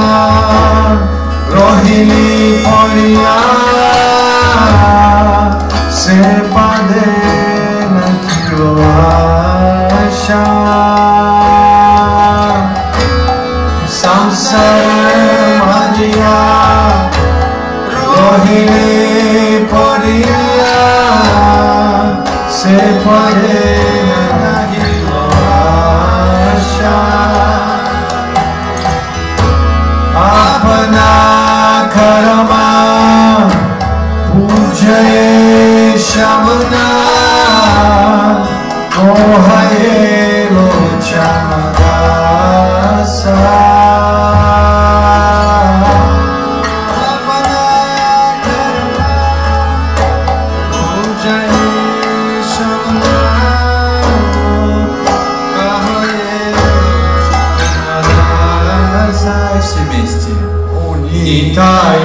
Rohini Poriya Se Pade Nakilasha Samsara Maya Rohini Poriya Se Pade Apana karma pujaye shamana mohaye lochanadasa Apana karma pujaye shamana Все вместе. Nitai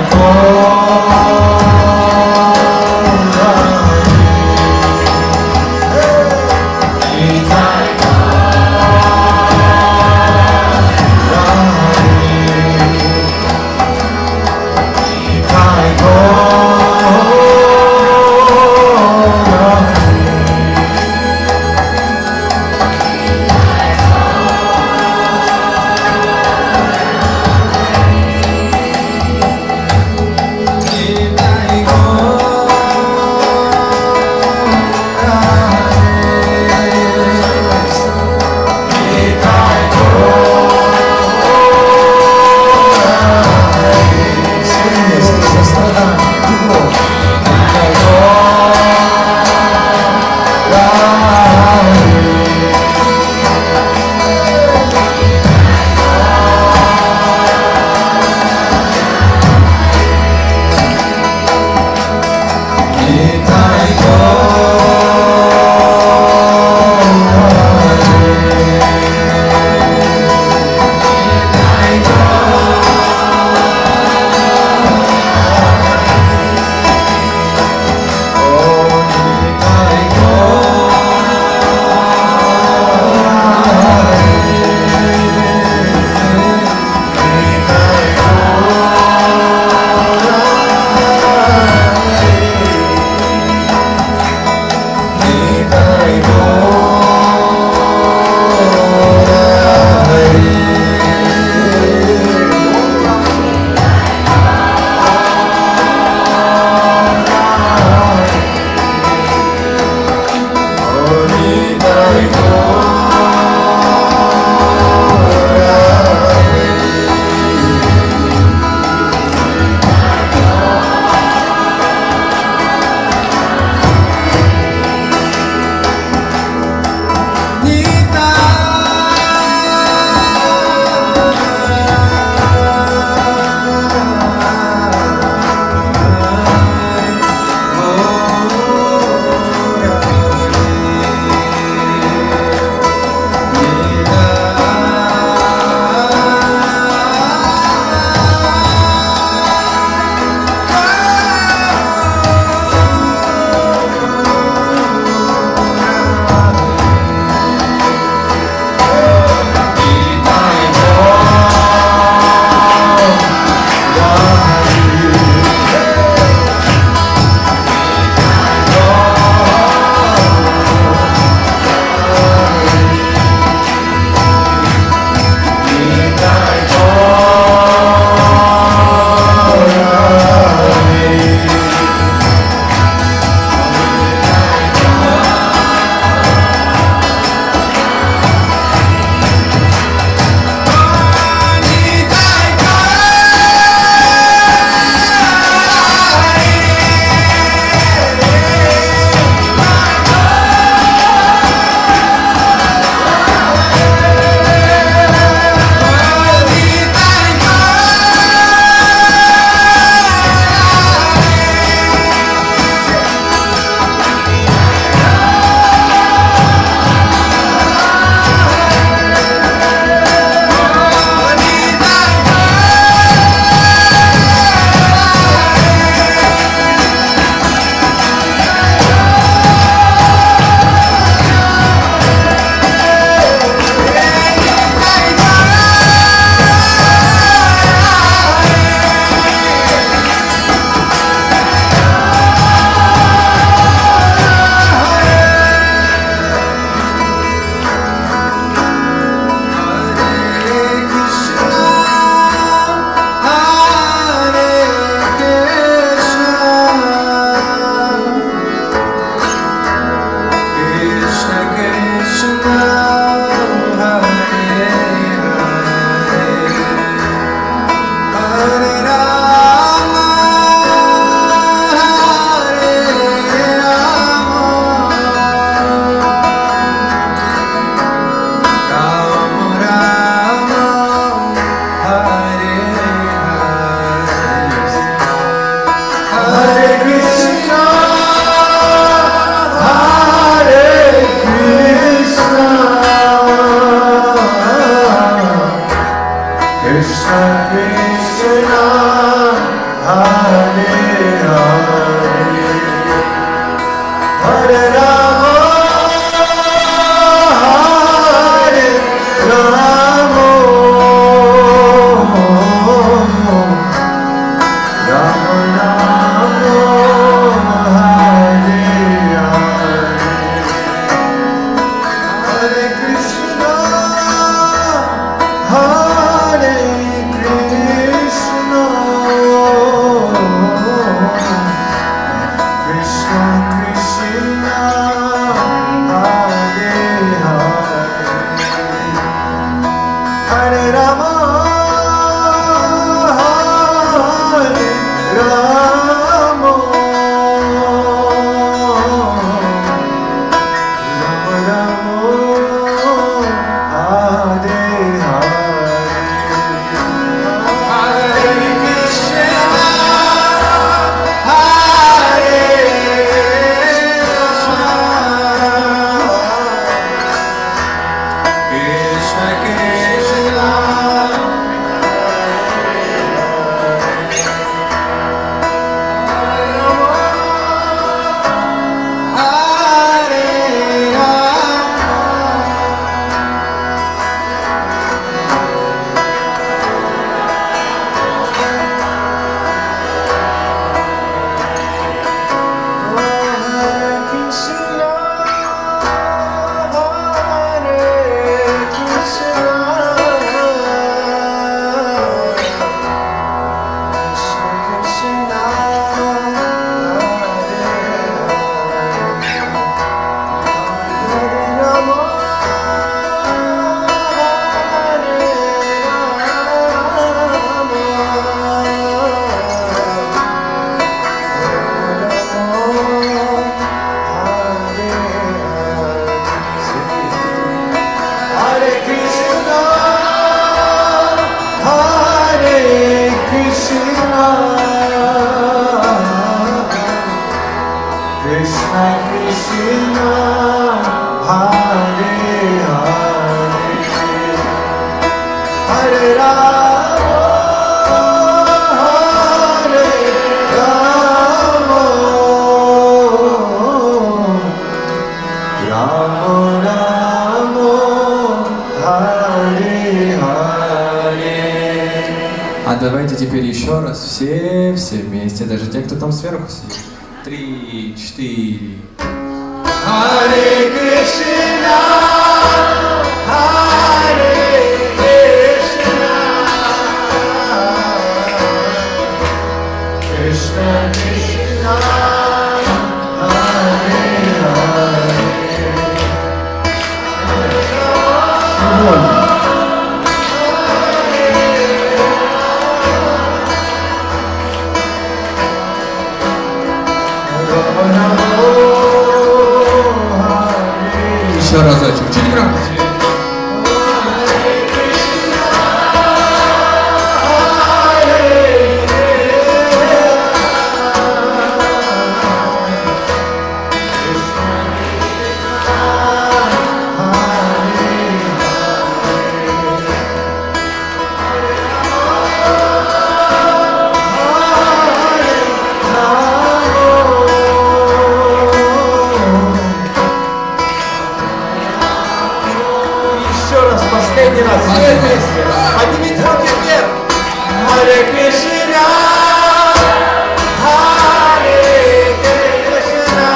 Krishna, Hare Hare, Hare Rama, Hare Rama, Rama Rama, Hare Hare. А давайте теперь еще раз все, все вместе, даже те, кто там сверху сидит. Три, четыре. Hare Krishna, Hare Krishna, Krishna Krishna, Hare Hare. Еще разочек, чуть громче. Еще раз, последний раз, все вместе. Поднимите руки вверх. Харе Кришна, Харе Кришна,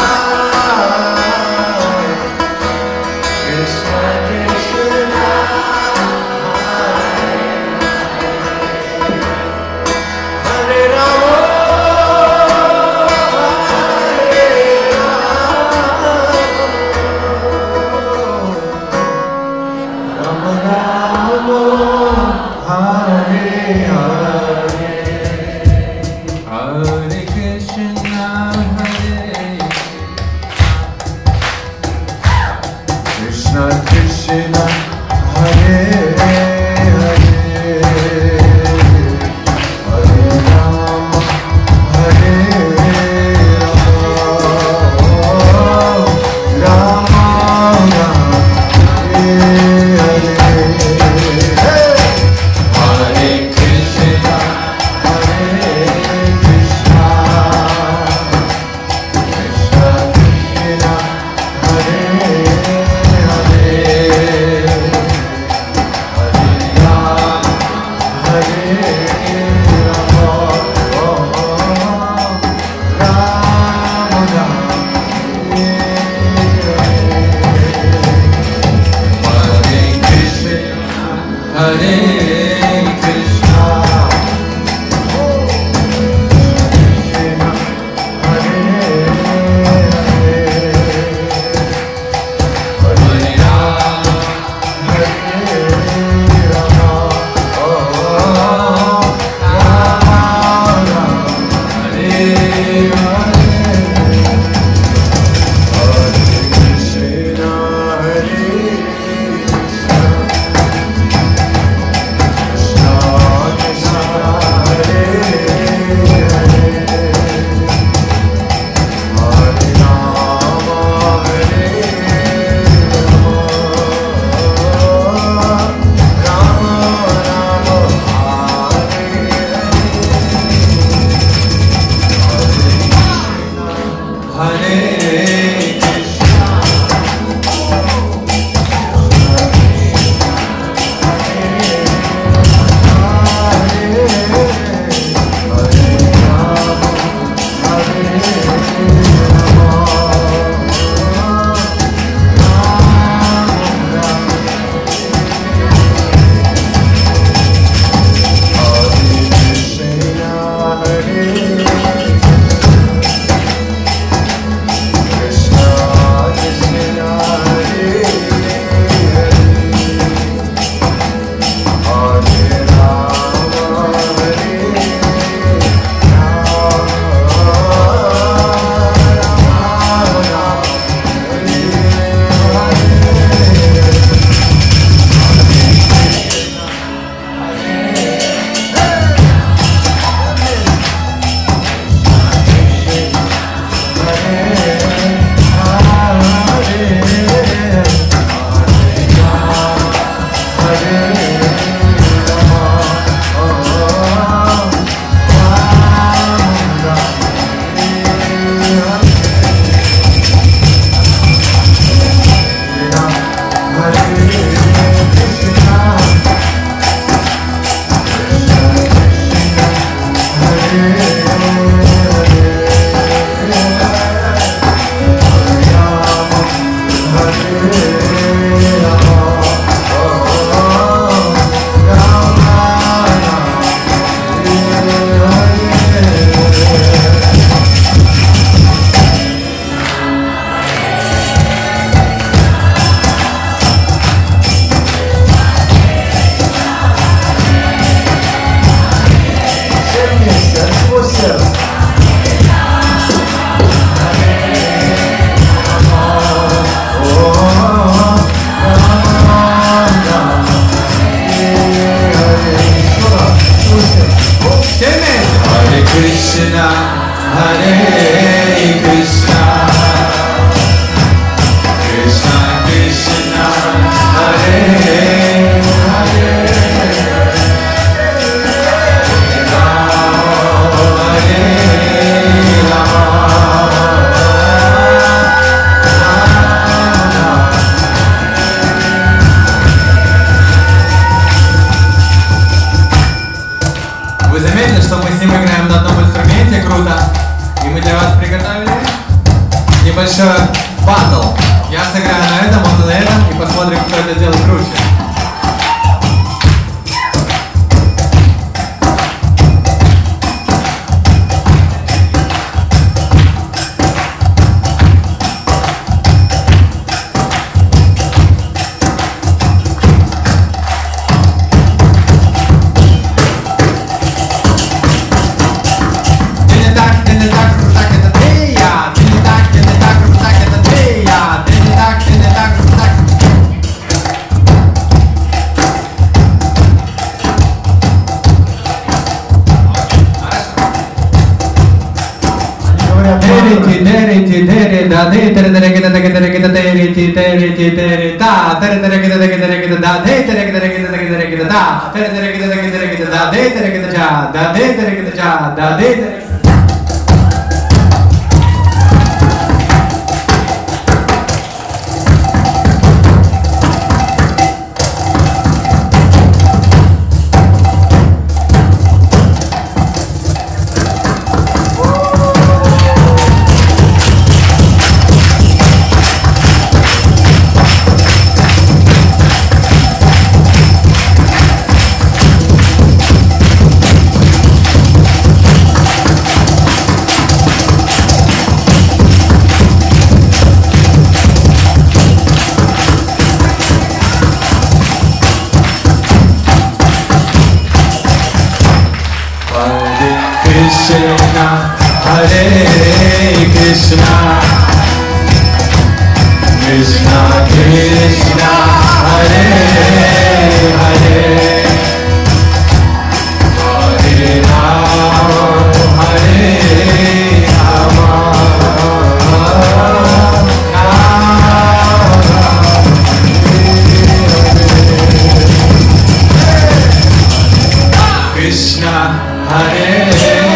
Кришна Кришна, Харе Рама, Харе Rama, Rama Hare Hare, Hare Krishna, Hare Krishna Krishna, Hare Hare, Hare Rama, Hare Rama, Rama Rama, Hare Hare. Hare Krishna, Hare Krishna, Krishna Krishna, Hare Hare, Hare Rama, Hare Rama, Rama Rama, Hare Krishna, Hare Krishna, Hare Rama, Krishna, Hare Krishna, батл. Я сыграю на этом, он на этом, и посмотрим, кто это делает круче. Да, ты тере тере гита тере тере гита тере ти тере ти тере да, тере тере гита тере тере гита да, ты тере гита тере гита тере гита да, тере тере гита тере тере гита да, ты тере гита ja, да, ты тере гита ja, да, ты тере. Krishna, Hare Krishna, Krishna Krishna, Hare Hare, Hare Rama, Hare Rama, Krishna Hare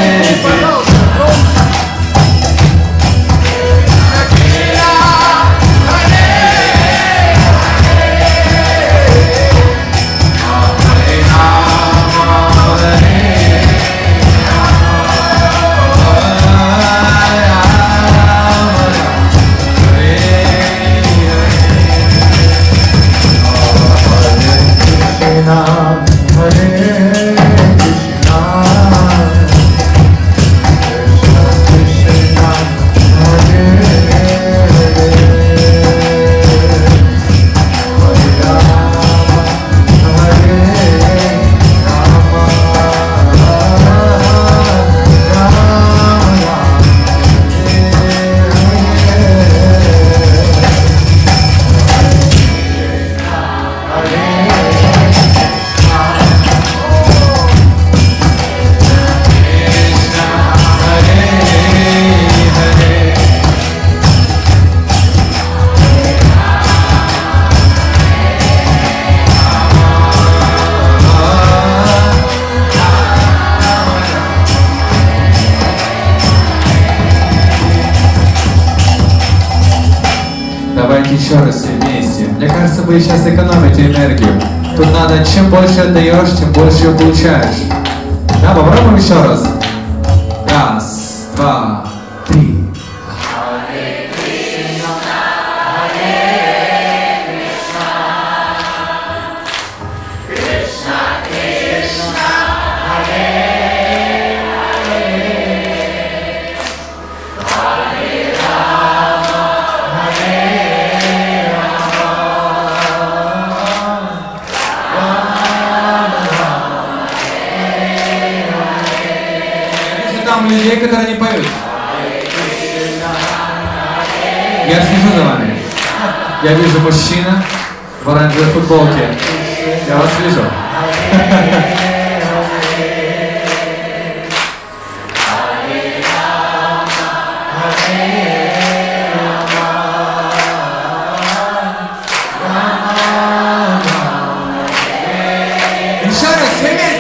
Давайте еще раз все вместе. Мне кажется, вы сейчас экономите энергию. Тут надо, чем больше отдаешь, тем больше ее получаешь. Да, попробуем еще раз. Раз, два, три. Людей, которые не поют. Я слежу за вами. Я вижу мужчина в оранжевой футболке. Я вас вижу. Еще раз, все вместе.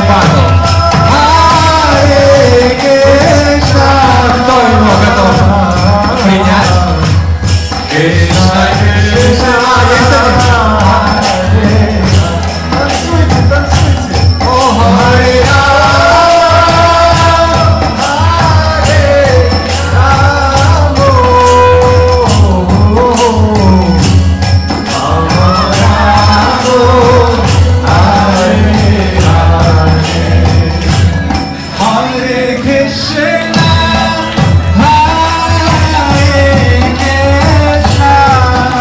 батл. Харе Кришна. Кто его готов принять? Кришна, Кришна. А, есть один. Танцуйте, танцуйте. О, Харе Krishna,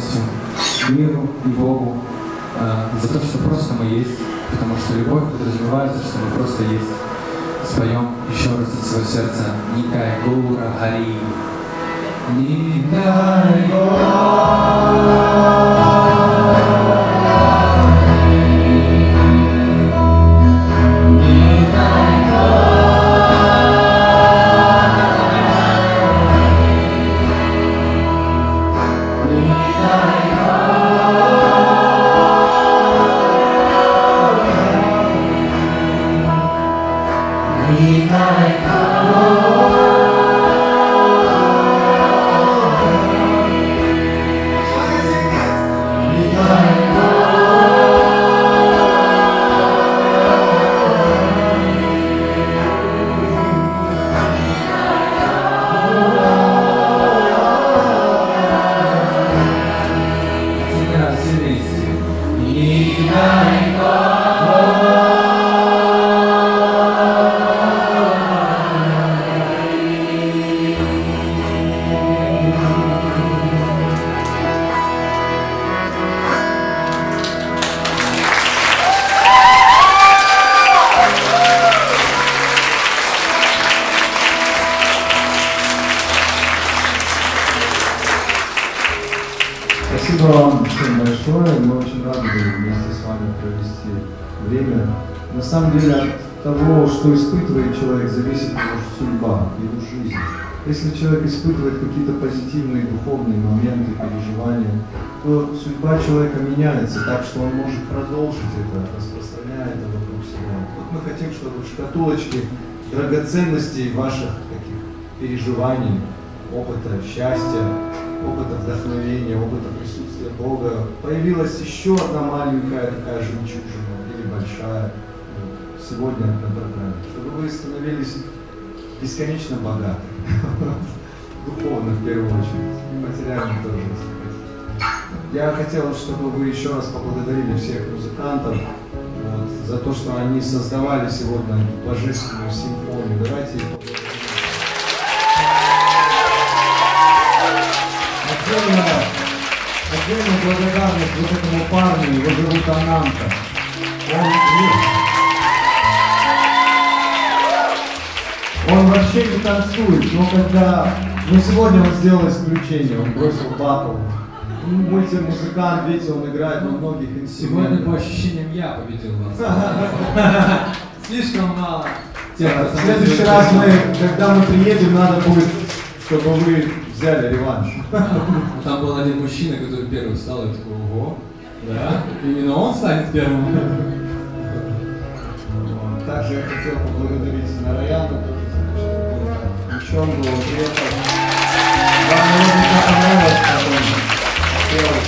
благодарностью миру и Богу за то, что просто мы есть, потому что любовь подразумевается, что мы просто есть. Споем еще раз от своего сердца Никай Гаура Хари. Никай Спасибо вам всем большое, мы очень рады были вместе с вами провести время. На самом деле от того, что испытывает человек, зависит его судьба, его жизнь. Если человек испытывает какие-то позитивные духовные моменты, переживания, то судьба человека меняется так, что он может продолжить это, распространяя это вокруг себя. Вот мы хотим, чтобы в шкатулочке драгоценностей ваших таких переживаний, опыта счастья, опыта вдохновения, опыта присутствия Бога, появилась еще одна маленькая такая жемчужина или большая сегодня на программе, чтобы вы становились бесконечно богаты, духовно в первую очередь, и материально тоже. Я хотел, чтобы вы еще раз поблагодарили всех музыкантов вот, за то, что они создавали сегодня эту божественную симфонию. Давайте их поблагодарим. Отдельная благодарность вот этому парню, его зовут Ананта. Он, он вообще не танцует, но когда... Ну сегодня он сделал исключение, он бросил батл. Мультимузыкант, видите, он играет на многих инструментах. Сегодня, по ощущениям, я победил вас. Слишком мало. В следующий раз, мы, когда мы приедем, надо будет, чтобы вы взяли реванш. Там был один мужчина, который первый встал, и такой, ого, да, именно он станет первым. Также я хотел поблагодарить Нараяна, тоже за то, что был. Он приехал. Вам наверняка понравилось, как он делал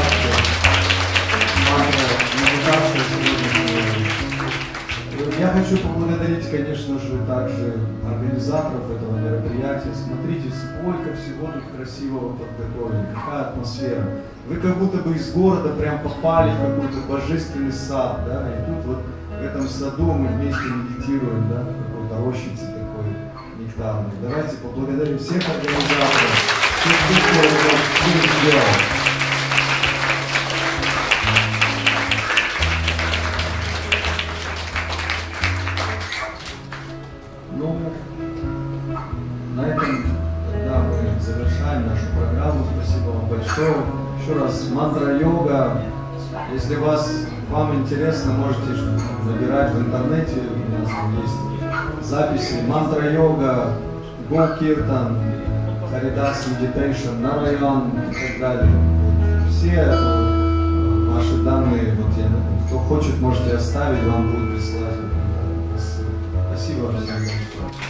медитацию сегодня. Я хочу поблагодарить, конечно же, также организаторов этого мероприятия. Смотрите, сколько всего тут красивого подготовили, какая атмосфера. Вы как будто бы из города прям попали в какой-то божественный сад, да, и тут вот в этом саду мы вместе медитируем, да, в какой-то рощице такой нектарной. Давайте поблагодарим всех организаторов, всех, кто это сделал. Ну, на этом тогда мы завершаем нашу программу. Спасибо вам большое. Еще раз, мантра-йога. Если вас, вам интересно, можете набирать в интернете. У нас есть записи. Мантра-йога, Го-киртан, Харидас Медитейшн, Нараян и так далее. Все ваши данные, вот я, кто хочет, можете оставить, вам будут присылать. Спасибо всем большое.